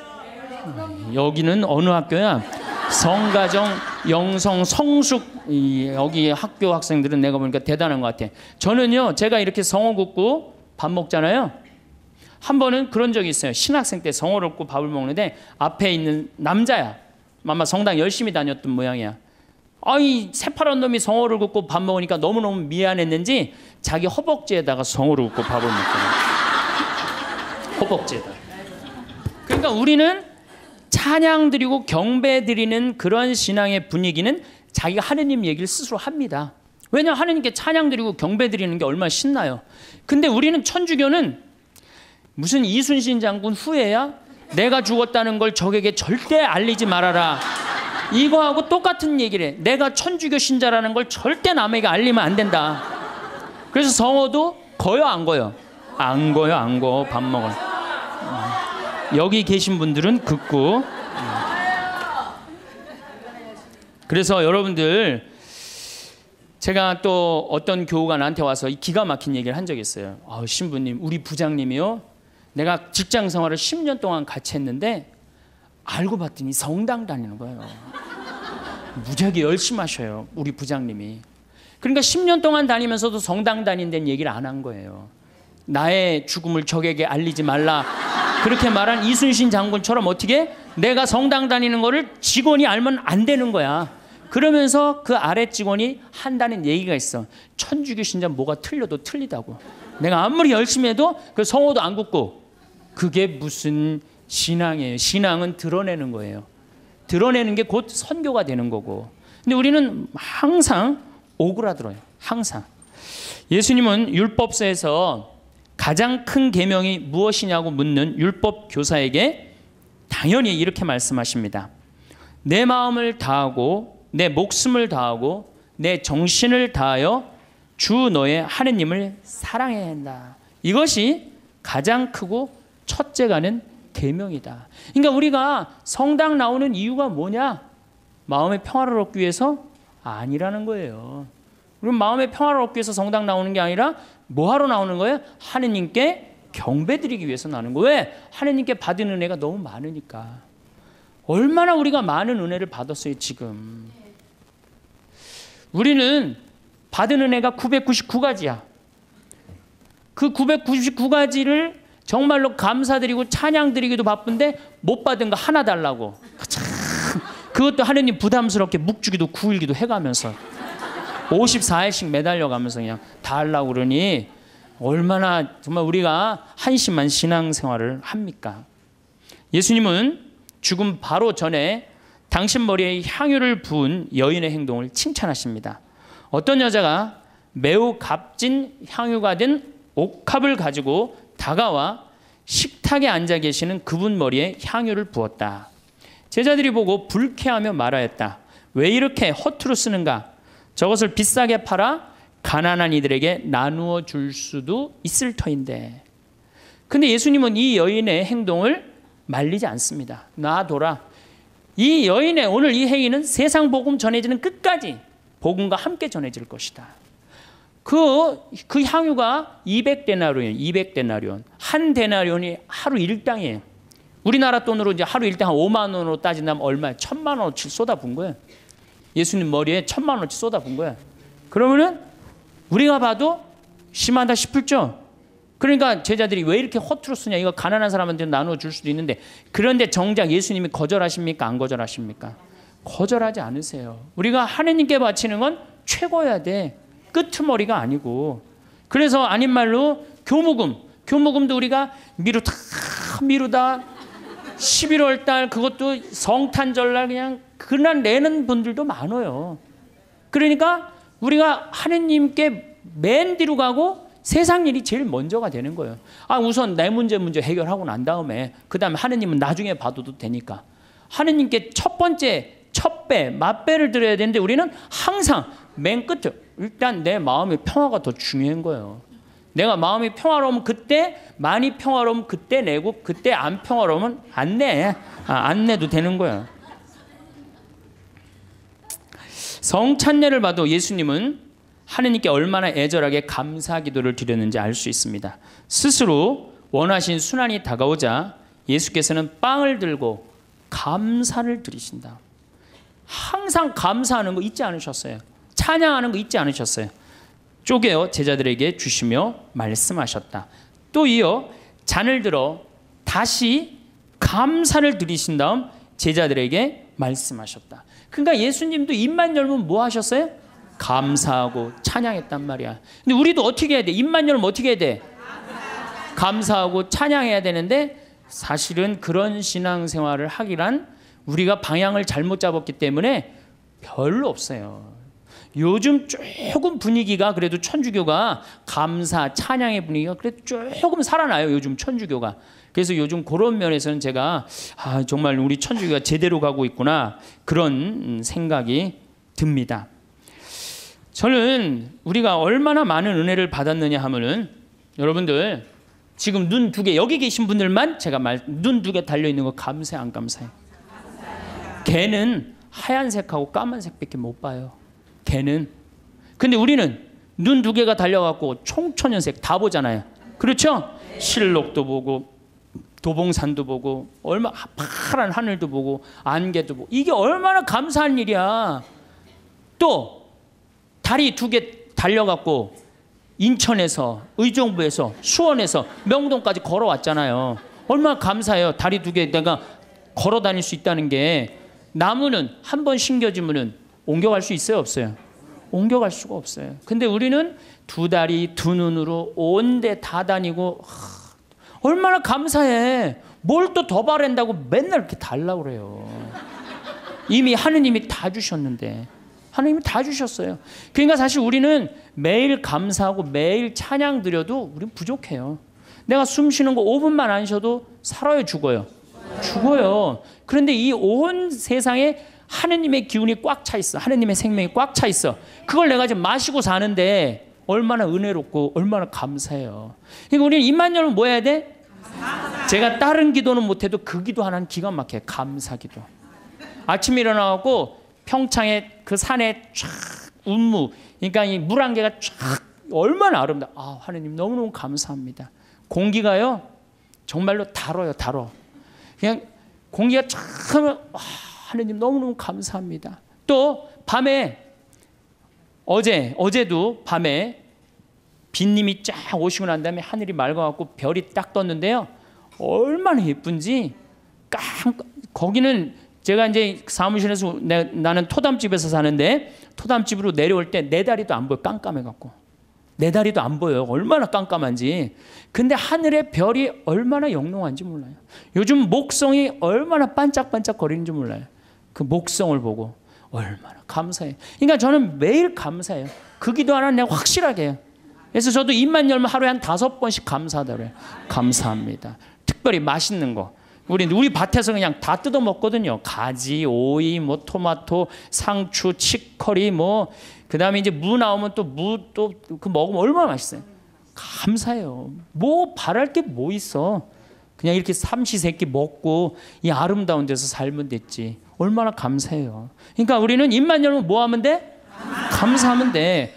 여기는 어느 학교야? 성가정, 영성, 성숙 여기 학교 학생들은 내가 보니까 대단한 것 같아. 저는요 제가 이렇게 성호 굽고 밥 먹잖아요. 한 번은 그런 적이 있어요. 신학생 때 성호를 굽고 밥을 먹는데 앞에 있는 남자야. 아마 성당 열심히 다녔던 모양이야. 아이 새파란 놈이 성호를 굽고 밥 먹으니까 너무너무 미안했는지 자기 허벅지에다가 성호를 굽고 밥을 먹더라. 허벅지에다. 그러니까 우리는 찬양 드리고 경배 드리는 그런 신앙의 분위기는 자기가 하느님 얘기를 스스로 합니다. 왜냐 하느님께 찬양 드리고 경배 드리는 게 얼마나 신나요. 근데 우리는 천주교는 무슨 이순신 장군 후예야? 내가 죽었다는 걸 적에게 절대 알리지 말아라. 이거하고 똑같은 얘기를 해. 내가 천주교 신자라는 걸 절대 남에게 알리면 안 된다. 그래서 성호도 거요 안 거요? 안 거요 안 거. 밥 먹어. 여기 계신 분들은 긋고. 그래서 여러분들 제가 또 어떤 교우가 나한테 와서 이 기가 막힌 얘기를 한 적이 있어요. 신부님, 우리 부장님이요, 내가 직장 생활을 10년 동안 같이 했는데 알고 봤더니 성당 다니는 거예요. 무지하게 열심히 하셔요, 우리 부장님이. 그러니까 10년 동안 다니면서도 성당 다닌다는 얘기를 안 한 거예요. 나의 죽음을 적에게 알리지 말라, 그렇게 말한 이순신 장군처럼 어떻게 내가 성당 다니는 거를 직원이 알면 안 되는 거야. 그러면서 그 아래 직원이 한다는 얘기가 있어. 천주교 신자 뭐가 틀려도 틀리다고. 내가 아무리 열심히 해도 그 성호도 안 굽고. 그게 무슨 신앙이에요. 신앙은 드러내는 거예요. 드러내는 게 곧 선교가 되는 거고. 근데 우리는 항상 오그라들어요. 항상. 예수님은 율법서에서 가장 큰 계명이 무엇이냐고 묻는 율법 교사에게 당연히 이렇게 말씀하십니다. 내 마음을 다하고 내 목숨을 다하고 내 정신을 다하여 주 너의 하느님을 사랑해야 한다. 이것이 가장 크고 첫째가는 계명이다. 그러니까 우리가 성당 나오는 이유가 뭐냐? 마음의 평화를 얻기 위해서? 아니라는 거예요. 우리 마음의 평화를 얻기 위해서 성당 나오는 게 아니라 뭐 하러 나오는 거예요? 하느님께 경배드리기 위해서 나오는 거예요. 왜? 하느님께 받은 은혜가 너무 많으니까. 얼마나 우리가 많은 은혜를 받았어요 지금. 우리는 받은 은혜가 999가지야. 그 999가지를 정말로 감사드리고 찬양드리기도 바쁜데 못 받은 거 하나 달라고. 참, 그것도 하느님 부담스럽게 묵주기도 9일기도 해가면서 54일씩 매달려가면서 그냥 다 하려고 그러니 얼마나 정말 우리가 한심한 신앙생활을 합니까? 예수님은 죽음 바로 전에 당신 머리에 향유를 부은 여인의 행동을 칭찬하십니다. 어떤 여자가 매우 값진 향유가 된 옥합을 가지고 다가와 식탁에 앉아 계시는 그분 머리에 향유를 부었다. 제자들이 보고 불쾌하며 말하였다. 왜 이렇게 허투루 쓰는가? 저것을 비싸게 팔아 가난한 이들에게 나누어 줄 수도 있을 터인데. 근데 예수님은 이 여인의 행동을 말리지 않습니다. 놔둬라. 이 여인의 오늘 이 행위는 세상 복음 전해지는 끝까지 복음과 함께 전해질 것이다. 그 향유가 200데나리온. 한 데나리온이 하루 일당이에요. 우리나라 돈으로 이제 하루 일당 한 5만 원으로 따진다면 얼마야? 1,000만 원어치 쏟아부은 거예요. 예수님 머리에 1,000만 원어치 쏟아부은 거예요. 그러면은 우리가 봐도 심하다 싶을죠? 그러니까 제자들이 왜 이렇게 허투루 쓰냐, 이거 가난한 사람한테 나누어 줄 수도 있는데. 그런데 정작 예수님이 거절하십니까? 안 거절하십니까? 거절하지 않으세요. 우리가 하느님께 바치는 건 최고여야 돼. 끄트머리가 아니고. 그래서 아닌 말로 교무금도 우리가 미루다 11월 달 그것도 성탄절날 그냥 그날 내는 분들도 많아요. 그러니까 우리가 하느님께 맨 뒤로 가고 세상 일이 제일 먼저가 되는 거예요. 우선 내 문제 해결하고 난 다음에 그 다음에 하느님은 나중에 봐도 되니까. 하느님께 첫 번째 첫 맛배를 드려야 되는데 우리는 항상 맨 끝에 일단 내 마음의 평화가 더 중요한 거예요. 내가 마음이 평화로우면 그때, 많이 평화로우면 그때 내고, 그때 안 평화로우면 안 내. 안 내도 되는 거예요. 성찬례를 봐도 예수님은 하느님께 얼마나 애절하게 감사 기도를 드렸는지 알 수 있습니다. 스스로 원하신 순환이 다가오자 예수께서는 빵을 들고 감사를 드리신다. 항상 감사하는 거 잊지 않으셨어요. 찬양하는 거 잊지 않으셨어요. 쪼개어 제자들에게 주시며 말씀하셨다. 또 이어 잔을 들어 다시 감사를 드리신 다음 제자들에게 말씀하셨다. 그러니까 예수님도 입만 열면 뭐 하셨어요? 감사하고 찬양했단 말이야. 근데 우리도 어떻게 해야 돼? 입만 열면 어떻게 해야 돼? 감사하고 찬양해야 되는데 사실은 그런 신앙생활을 하기란 우리가 방향을 잘못 잡았기 때문에 별로 없어요. 요즘 조금 분위기가 그래도 천주교가 감사, 찬양의 분위기가 그래도 조금 살아나요. 요즘 천주교가. 그래서 요즘 그런 면에서는 제가 정말 우리 천주교가 제대로 가고 있구나 그런 생각이 듭니다. 저는 우리가 얼마나 많은 은혜를 받았느냐 하면은 여러분들 지금 눈 두 개 여기 계신 분들만 제가 눈 두 개 달려있는 거 감사해 안 감사해? 걔는 하얀색하고 까만색밖에 못 봐요. 걔는. 근데 우리는 눈 두 개가 달려갖고 총천연색 다 보잖아요. 그렇죠? 실록도 보고 도봉산도 보고 얼마 파란 하늘도 보고 안개도 보고 이게 얼마나 감사한 일이야. 또 다리 두 개 달려갖고 인천에서 의정부에서 수원에서 명동까지 걸어왔잖아요. 얼마나 감사해요. 다리 두 개 내가 걸어 다닐 수 있다는 게. 나무는 한 번 심겨지면은 옮겨갈 수 있어요, 없어요? 옮겨갈 수가 없어요. 근데 우리는 두 다리 두 눈으로 온 데 다 다니고 얼마나 감사해. 뭘 또 더 바란다고 맨날 이렇게 달라고 그래요. 이미 하느님이 다 주셨는데. 하느님이 다 주셨어요. 그러니까 사실 우리는 매일 감사하고 매일 찬양 드려도 우리는 부족해요. 내가 숨 쉬는 거 5분만 안 쉬어도 살아요, 죽어요? 죽어요. 그런데 이 온 세상에 하느님의 기운이 꽉 차 있어. 하느님의 생명이 꽉 차 있어. 그걸 내가 지금 마시고 사는데 얼마나 은혜롭고 얼마나 감사해요. 그러니까 우리는 입만 열면 뭐 해야 돼? 제가 다른 기도는 못해도 그 기도 하나는 기가 막혀요. 감사기도. 아침에 일어나고 평창에 그 산에 쫙 운무, 그러니까 이 물안개가 쫙 얼마나 아름다워. 아, 하느님 너무너무 감사합니다. 공기가요 정말로 달아요, 달어. 그냥 공기가 쫙 하면 하느님 너무너무 감사합니다. 또 밤에 어제도 밤에 빈님이 쫙 오시고 난 다음에 하늘이 맑아갖고 별이 딱 떴는데요. 얼마나 예쁜지 거기는 제가 이제 사무실에서 나는 토담집에서 사는데 토담집으로 내려올 때 내 다리도 안 보여. 깜깜해갖고 내 다리도 안 보여요. 얼마나 깜깜한지. 근데 하늘의 별이 얼마나 영롱한지 몰라요. 요즘 목성이 얼마나 반짝반짝 거리는지 몰라요. 그 목성을 보고 얼마나 감사해요. 그러니까 저는 매일 감사해요. 그 기도 하나 내가 확실하게 해요. 그래서 저도 입만 열면 하루에 한 5번씩 감사하다 그래요. 감사합니다. 특별히 맛있는 거. 우리 밭에서 그냥 다 뜯어 먹거든요. 가지, 오이, 뭐 토마토, 상추, 치커리, 뭐 그다음에 이제 무 나오면 또 무 또 그 먹으면 얼마나 맛있어요. 감사해요. 뭐 바랄 게 뭐 있어. 그냥 이렇게 삼시세끼 먹고 이 아름다운 데서 살면 됐지. 얼마나 감사해요. 그러니까 우리는 입만 열면 뭐 하면 돼? 감사하면 돼.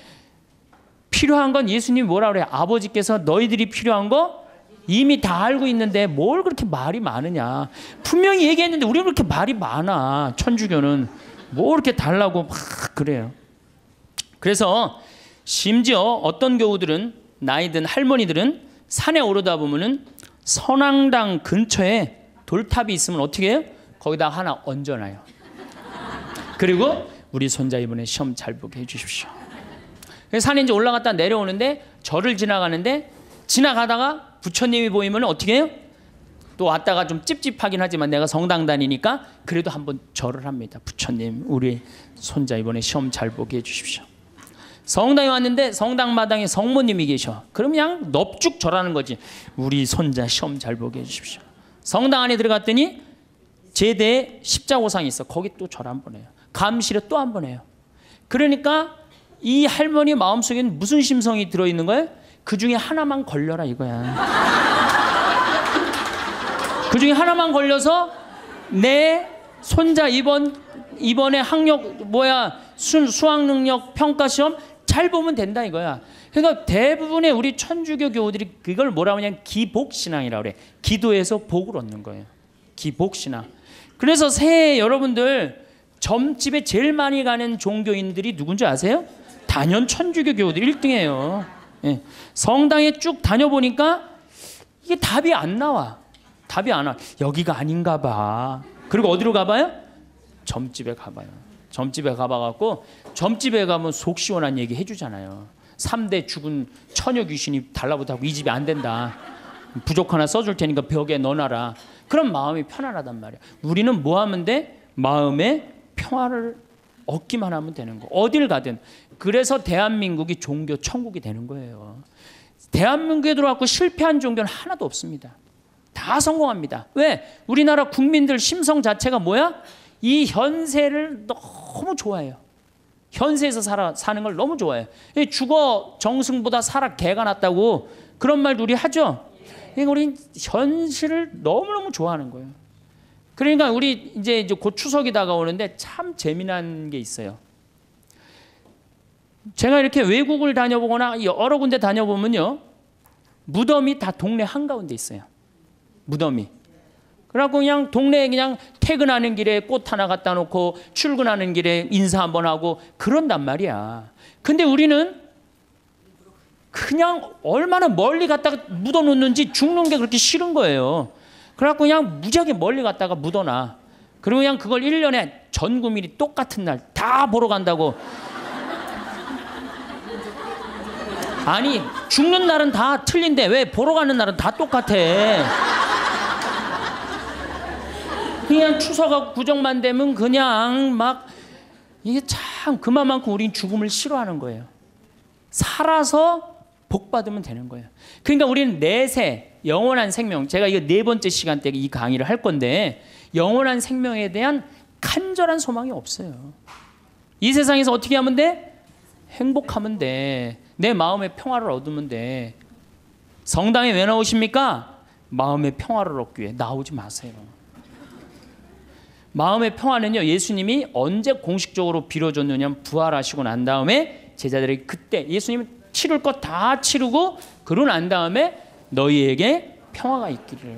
필요한 건 예수님이 뭐라 그래요? 아버지께서 너희들이 필요한 거 이미 다 알고 있는데 뭘 그렇게 말이 많으냐. 분명히 얘기했는데 우리는 그렇게 말이 많아. 천주교는 뭐 이렇게 달라고 막 그래요. 그래서 심지어 어떤 교우들은 나이 든 할머니들은 산에 오르다 보면은 선앙당 근처에 돌탑이 있으면 어떻게 해요? 거기다 하나 얹어놔요. 그리고 우리 손자 이번에 시험 잘 보게 해주십시오. 산에 이제 올라갔다 내려오는데 절을 지나가는데 지나가다가 부처님이 보이면 어떻게 해요? 또 왔다가 좀 찝찝하긴 하지만 내가 성당 다니니까 그래도 한번 절을 합니다. 부처님 우리 손자 이번에 시험 잘 보게 해주십시오. 성당에 왔는데 성당 마당에 성모님이 계셔. 그럼 그냥 넙죽 절하는 거지. 우리 손자 시험 잘 보게 해주십시오. 성당 안에 들어갔더니 제대에 십자고상이 있어. 거기 또 절 한 번 해요. 감실에 또 한 번 해요. 그러니까 이 할머니 마음속에는 무슨 심성이 들어있는 거예요? 그 중에 하나만 걸려라 이거야. 그 중에 하나만 걸려서 내 손자 이번에 학력 수학 능력 평가 시험 잘 보면 된다 이거야. 그러니까 대부분의 우리 천주교 교우들이 그걸 뭐라고 하냐면 기복신앙이라고 그래. 기도해서 복을 얻는 거예요. 기복신앙. 그래서 새해 여러분들 점집에 제일 많이 가는 종교인들이 누군지 아세요? 단연 천주교 교우들 1등이에요. 예. 성당에 쭉 다녀보니까 이게 답이 안 나와. 답이 안 와. 여기가 아닌가 봐. 그리고 어디로 가봐요? 점집에 가봐요. 점집에 가봐갖고 점집에 가면 속 시원한 얘기 해주잖아요. 3대 죽은 처녀 귀신이 달라붙하고 이 집이 안 된다. 부족 하나 써줄 테니까 벽에 넣어놔라. 그럼 마음이 편안하단 말이야. 우리는 뭐 하면 돼? 마음의 평화를 얻기만 하면 되는 거. 어딜 가든. 그래서 대한민국이 종교 천국이 되는 거예요. 대한민국에 들어왔고 실패한 종교는 하나도 없습니다. 다 성공합니다. 왜? 우리나라 국민들 심성 자체가 뭐야? 이 현세를 너무 좋아해요. 현세에서 사는 걸 너무 좋아해요. 죽어 정승보다 살아 개가 낫다고 그런 말도 우리 하죠. 그러니까 우리 현실을 너무너무 좋아하는 거예요. 그러니까 우리 이제 곧 추석이 다가오는데 참 재미난 게 있어요. 제가 이렇게 외국을 다녀보거나 여러 군데 다녀보면요, 무덤이 다 동네 한가운데 있어요. 무덤이. 그래갖고 그냥 동네에 그냥 퇴근하는 길에 꽃 하나 갖다 놓고 출근하는 길에 인사 한번 하고 그런단 말이야. 근데 우리는 그냥 얼마나 멀리 갔다가 묻어놓는지 죽는 게 그렇게 싫은 거예요. 그래갖고 그냥 무지하게 멀리 갔다가 묻어놔. 그리고 그냥 그걸 1년에 전 국민이 똑같은 날 다 보러 간다고. 아니, 죽는 날은 다 틀린데 왜 보러 가는 날은 다 똑같아. 그냥 추석하고 구정만 되면 그냥 막, 이게 참 그만큼 우린 죽음을 싫어하는 거예요. 살아서 복 받으면 되는 거예요. 그러니까 우리는 내세, 영원한 생명, 제가 이거 4번째 시간 때 이 강의를 할 건데, 영원한 생명에 대한 간절한 소망이 없어요. 이 세상에서 어떻게 하면 돼? 행복하면 돼. 내 마음의 평화를 얻으면 돼. 성당에 왜 나오십니까? 마음의 평화를 얻기 위해. 나오지 마세요. 마음의 평화는요, 예수님이 언제 공식적으로 빌어줬느냐, 부활하시고 난 다음에 제자들에게 그때 예수님은 치를 것 다 치르고 그러고 난 다음에 너희에게 평화가 있기를.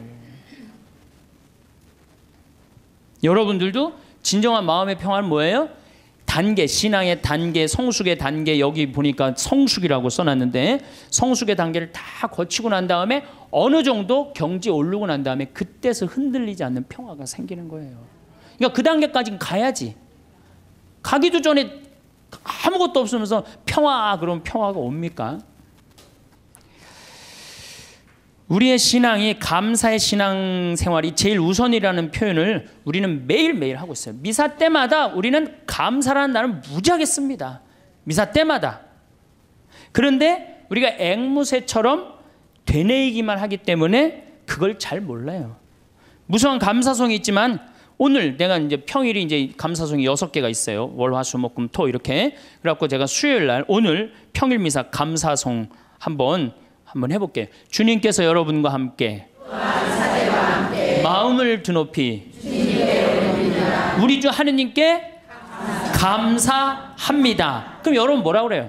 여러분들도 진정한 마음의 평화는 뭐예요? 단계, 신앙의 단계, 성숙의 단계, 여기 보니까 성숙이라고 써놨는데 성숙의 단계를 다 거치고 난 다음에 어느 정도 경지에 오르고 난 다음에 그때서 흔들리지 않는 평화가 생기는 거예요. 그러니까 그 단계까지는 가야지. 가기도 전에 아무것도 없으면서 평화, 그러면 평화가 옵니까? 우리의 신앙이, 감사의 신앙생활이 제일 우선이라는 표현을 우리는 매일매일 하고 있어요. 미사 때마다 우리는 감사라는 말을 무지하게 씁니다. 미사 때마다. 그런데 우리가 앵무새처럼 되뇌이기만 하기 때문에 그걸 잘 몰라요. 무수한 감사송이 있지만 오늘 내가 이제 평일이 이제 감사송이 6개가 있어요. 월, 화, 수, 목, 금, 토 이렇게. 그래갖고 제가 수요일 날 오늘 평일 미사 감사송 한번 해볼게요. 주님께서 여러분과 함께 마음을 드높이 우리 주 하느님께 감사합니다. 그럼 여러분 뭐라 그래요?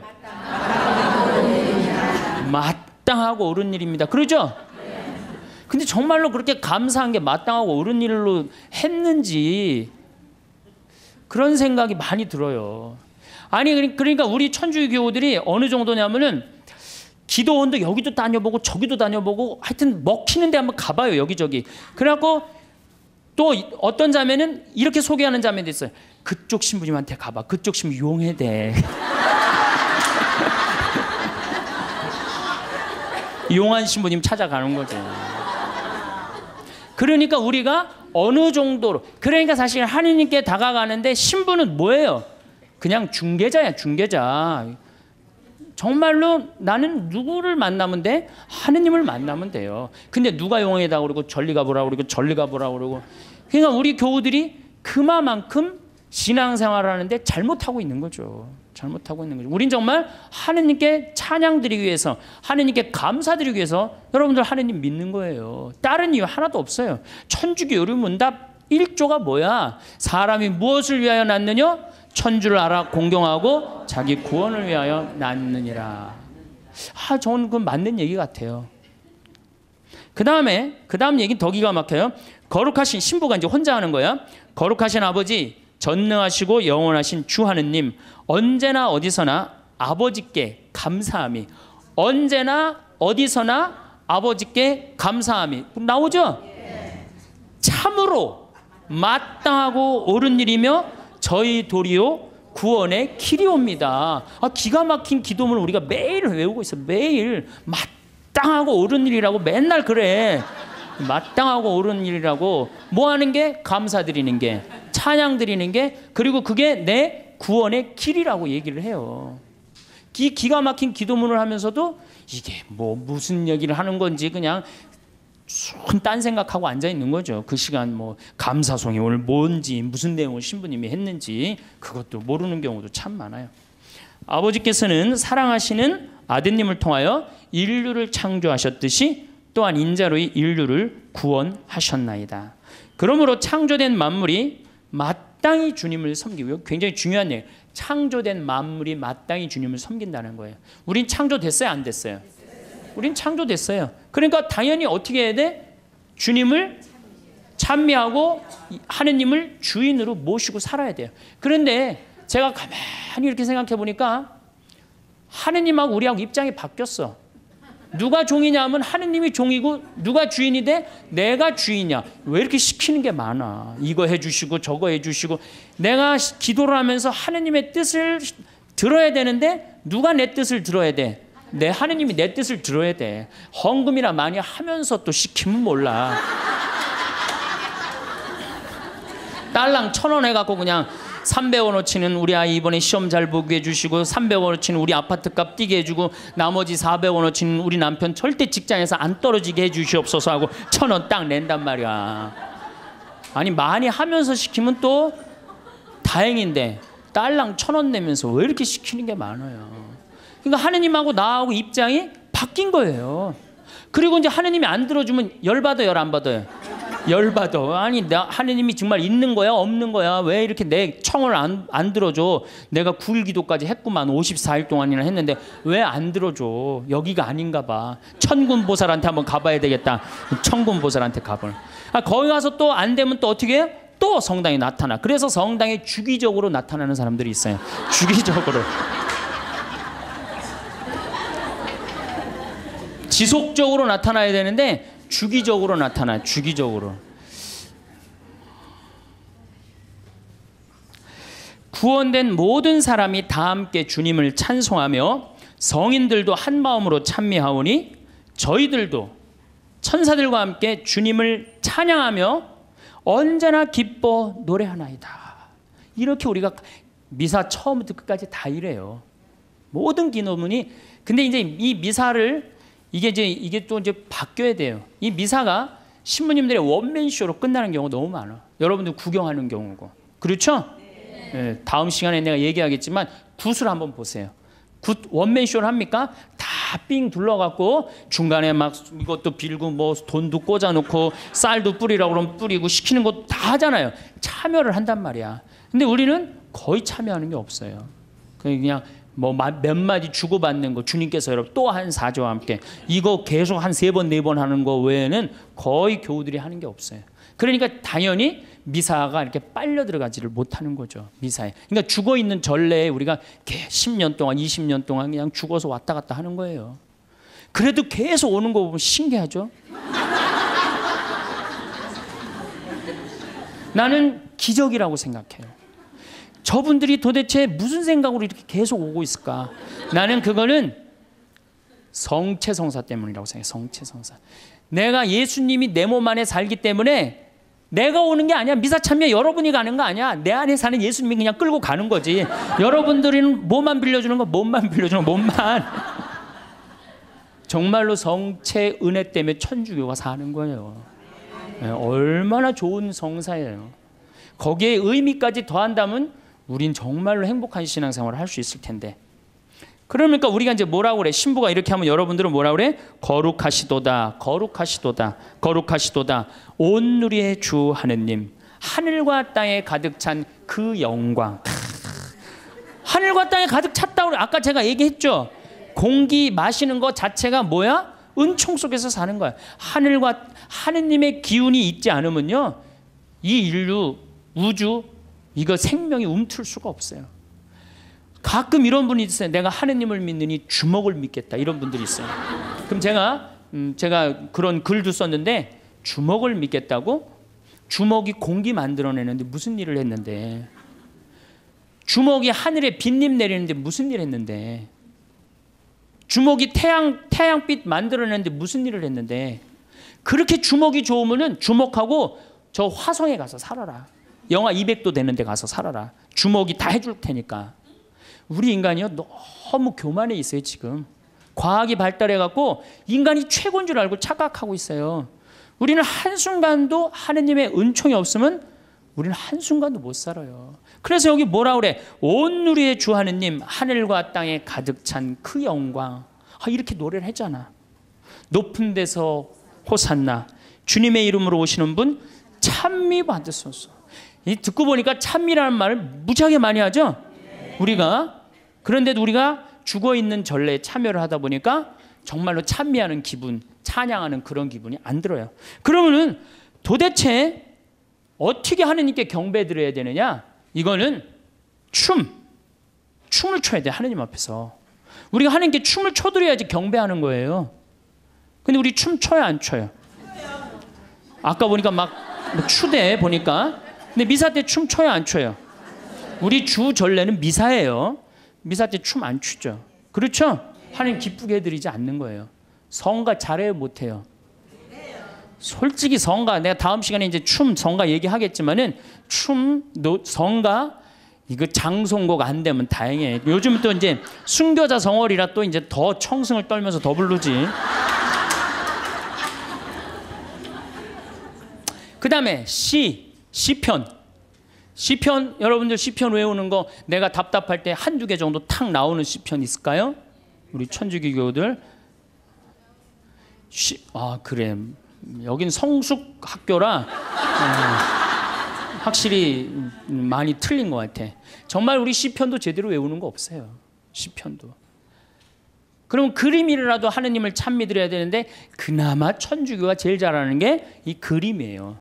마땅하고 옳은 일입니다. 그러죠? 근데 정말로 그렇게 감사한 게 마땅하고 옳은 일로 했는지 그런 생각이 많이 들어요. 아니 그러니까 우리 천주교 교우들이 어느 정도냐면은 기도원도 여기도 다녀보고 저기도 다녀보고 하여튼 먹히는 데 한번 가봐요. 여기저기. 그래갖고 또 어떤 자매는 이렇게 소개하는 자매도 있어요. 그쪽 신부님한테 가봐. 그쪽 신부 용해대. 용한 신부님 찾아가는 거죠. 그러니까 우리가 어느 정도로, 그러니까 사실 하느님께 다가가는데 신부는 뭐예요? 그냥 중개자야, 중개자. 정말로 나는 누구를 만나면 돼? 하느님을 만나면 돼요. 근데 누가 용해다 그러고 저리 가보라 그러고 저리 가보라 그러고. 그러니까 우리 교우들이 그만큼 신앙생활을 하는데 잘못하고 있는 거죠. 잘못하고 있는 거죠. 우린 정말 하느님께 찬양드리기 위해서, 하느님께 감사드리기 위해서 여러분들 하느님 믿는 거예요. 다른 이유 하나도 없어요. 천주교 요리문답 1조가 뭐야? 사람이 무엇을 위하여 낳느냐? 천주를 알아 공경하고 자기 구원을 위하여 낳느니라. 저는 그건 맞는 얘기 같아요. 그 다음 얘기 더 기가 막혀요. 거룩하신 신부가 이제 혼자 하는 거야. 거룩하신 아버지, 전능하시고 영원하신 주 하느님, 언제나 어디서나 아버지께 감사함이, 언제나 어디서나 아버지께 감사함이 나오죠? 참으로 마땅하고 옳은 일이며 저희 도리요 구원의 길이옵니다. 기가 막힌 기도문을 우리가 매일 외우고 있어. 매일 마땅하고 옳은 일이라고 맨날 그래. 마땅하고 옳은 일이라고 뭐 하는 게? 감사드리는 게, 찬양 드리는 게, 그리고 그게 내 구원의 길이라고 얘기를 해요. 기가 막힌 기도문을 하면서도 이게 뭐 무슨 얘기를 하는 건지 그냥 딴 생각하고 앉아 있는 거죠. 그 시간 뭐 감사송이 오늘 뭔지, 무슨 내용을 신부님이 했는지 그것도 모르는 경우도 참 많아요. 아버지께서는 사랑하시는 아드님을 통하여 인류를 창조하셨듯이 또한 인자로 인류를 구원하셨나이다. 그러므로 창조된 만물이 마땅히 주님을 섬기고요. 굉장히 중요한 얘기예요. 창조된 만물이 마땅히 주님을 섬긴다는 거예요. 우린 창조됐어요? 안 됐어요? 우린 창조됐어요. 그러니까 당연히 어떻게 해야 돼? 주님을 찬미하고 하느님을 주인으로 모시고 살아야 돼요. 그런데 제가 가만히 이렇게 생각해 보니까 하느님하고 우리하고 입장이 바뀌었어. 누가 종이냐 하면 하느님이 종이고 누가 주인이 돼? 내가 주인이야. 왜 이렇게 시키는 게 많아? 이거 해주시고 저거 해주시고. 내가 기도를 하면서 하느님의 뜻을 들어야 되는데 누가 내 뜻을 들어야 돼? 내 하느님이 내 뜻을 들어야 돼. 헌금이나 많이 하면서 또 시키면 몰라. 딸랑 1,000원 해갖고 그냥 300원어치는 우리 아이 이번에 시험 잘 보게 해주시고 300원어치는 우리 아파트값 뛰게 해주고 나머지 400원어치는 우리 남편 절대 직장에서 안 떨어지게 해주시옵소서 하고 1,000원 딱 낸단 말이야. 아니 많이 하면서 시키면 또 다행인데 딸랑 1,000원 내면서 왜 이렇게 시키는 게 많아요. 그러니까 하느님하고 나하고 입장이 바뀐 거예요. 그리고 이제 하느님이 안 들어주면 열받아요, 안 받아요? 열받아. 아니 하느님이 정말 있는 거야 없는 거야? 왜 이렇게 내 청을 안 들어줘? 내가 9일 기도까지 했구만. 54일 동안이나 했는데 왜 안 들어줘? 여기가 아닌가 봐. 천군보살한테 한번 가봐야 되겠다. 천군보살한테 가봐. 거기 가서 또 안 되면 또 어떻게 해? 또 성당에 나타나. 그래서 성당에 주기적으로 나타나는 사람들이 있어요. 주기적으로. 지속적으로 나타나야 되는데 주기적으로 나타나요. 주기적으로. 구원된 모든 사람이 다 함께 주님을 찬송하며 성인들도 한 마음으로 찬미하오니 저희들도 천사들과 함께 주님을 찬양하며 언제나 기뻐 노래하나이다. 이렇게 우리가 미사 처음부터 끝까지 다 이래요. 모든 기도문이. 근데 이제 이 미사를 이게 또 이제 바뀌어야 돼요. 이 미사가 신부님들의 원맨쇼로 끝나는 경우가 너무 많아. 여러분들 구경하는 경우고. 그렇죠? 네, 다음 시간에 내가 얘기하겠지만 굿을 한번 보세요. 굿 원맨쇼를 합니까? 다 삥 둘러갖고 중간에 막 이것도 빌고 뭐 돈도 꽂아놓고 쌀도 뿌리라고 그러면 뿌리고 시키는 것도 다 하잖아요. 참여를 한단 말이야. 근데 우리는 거의 참여하는 게 없어요. 그냥 뭐 몇 마디 주고받는 거 주님께서 여러분 또 한 사제와 함께 이거 계속 한 3번 4번 하는 거 외에는 거의 교우들이 하는 게 없어요. 그러니까 당연히 미사가 이렇게 빨려 들어가지를 못하는 거죠. 미사에. 그러니까 죽어 있는 전례에 우리가 10년 동안 20년 동안 그냥 죽어서 왔다 갔다 하는 거예요. 그래도 계속 오는 거 보면 신기하죠. 나는 기적이라고 생각해요. 저분들이 도대체 무슨 생각으로 이렇게 계속 오고 있을까? 나는 그거는 성체성사 때문이라고 생각해요. 성체성사. 내가 예수님이 내 몸 안에 살기 때문에 내가 오는 게 아니야. 미사 참여 여러분이 가는 거 아니야. 내 안에 사는 예수님이 그냥 끌고 가는 거지. 여러분들은 몸만 빌려주는 거, 몸만 빌려주는 거, 몸만. 정말로 성체 은혜 때문에 천주교가 사는 거예요. 얼마나 좋은 성사예요. 거기에 의미까지 더한다면 우린 정말로 행복한 신앙생활을 할 수 있을 텐데. 그러니까 우리가 이제 뭐라고 그래? 신부가 이렇게 하면 여러분들은 뭐라고 그래? 거룩하시도다, 거룩하시도다, 거룩하시도다. 온 누리의 주 하느님, 하늘과 땅에 가득 찬 그 영광. 하늘과 땅에 가득 찼다고 아까 제가 얘기했죠. 공기 마시는 것 자체가 뭐야? 은총 속에서 사는 거야. 하늘과 하느님의 기운이 있지 않으면요, 이 인류, 우주 이거 생명이 움틀 수가 없어요. 가끔 이런 분이 있어요. 내가 하느님을 믿느니 주먹을 믿겠다. 이런 분들이 있어요. 그럼 제가 그런 글도 썼는데 주먹을 믿겠다고? 주먹이 공기 만들어내는데 무슨 일을 했는데? 주먹이 하늘에 빗님 내리는데 무슨 일을 했는데? 주먹이 태양빛 만들어내는데 무슨 일을 했는데? 그렇게 주먹이 좋으면은 주먹하고 저 화성에 가서 살아라. 영하 200도 되는 데 가서 살아라. 주먹이 다 해줄 테니까. 우리 인간이요 너무 교만해 있어요. 지금 과학이 발달해갖고 인간이 최고인 줄 알고 착각하고 있어요. 우리는 한순간도 하느님의 은총이 없으면 우리는 한순간도 못 살아요. 그래서 여기 뭐라 그래? 온 누리의 주 하느님, 하늘과 땅에 가득 찬 그 영광. 이렇게 노래를 했잖아. 높은 데서 호산나, 주님의 이름으로 오시는 분 찬미 받으소서. 이 듣고 보니까 찬미라는 말을 무지하게 많이 하죠. 우리가. 그런데도 우리가 죽어 있는 전례에 참여를 하다 보니까 정말로 찬미하는 기분, 찬양하는 그런 기분이 안 들어요. 그러면은 도대체 어떻게 하느님께 경배 드려야 되느냐? 이거는 춤을 춰야 돼. 하느님 앞에서 우리가 하나님께 춤을 춰드려야지 경배하는 거예요. 근데 우리 춤 춰요 안 춰요? 아까 보니까 막 추대 보니까. 근데 미사 때 춤 춰요 안 춰요? 우리 주 전례는 미사예요. 미사 때 춤 안 추죠. 그렇죠? 하나님 기쁘게 해드리지 않는 거예요. 성가 잘해요 못해요? 솔직히 성가, 내가 다음 시간에 이제 성가 얘기하겠지만은 성가 이거 장송곡 안 되면 다행이에요. 요즘 또 이제 순교자 성월이라 또 이제 더 청승을 떨면서 더 부르지. 그 다음에 시편. 여러분들 시편 외우는 거 내가 답답할 때 한두 개 정도 탁 나오는 시편 있을까요? 우리 천주교 교우들. 그래. 여긴 성숙 학교라 확실히 많이 틀린 것 같아. 정말 우리 시편도 제대로 외우는 거 없어요. 시편도. 그럼 그림이라도 하느님을 찬미 드려야 되는데 그나마 천주교가 제일 잘하는 게 이 그림이에요.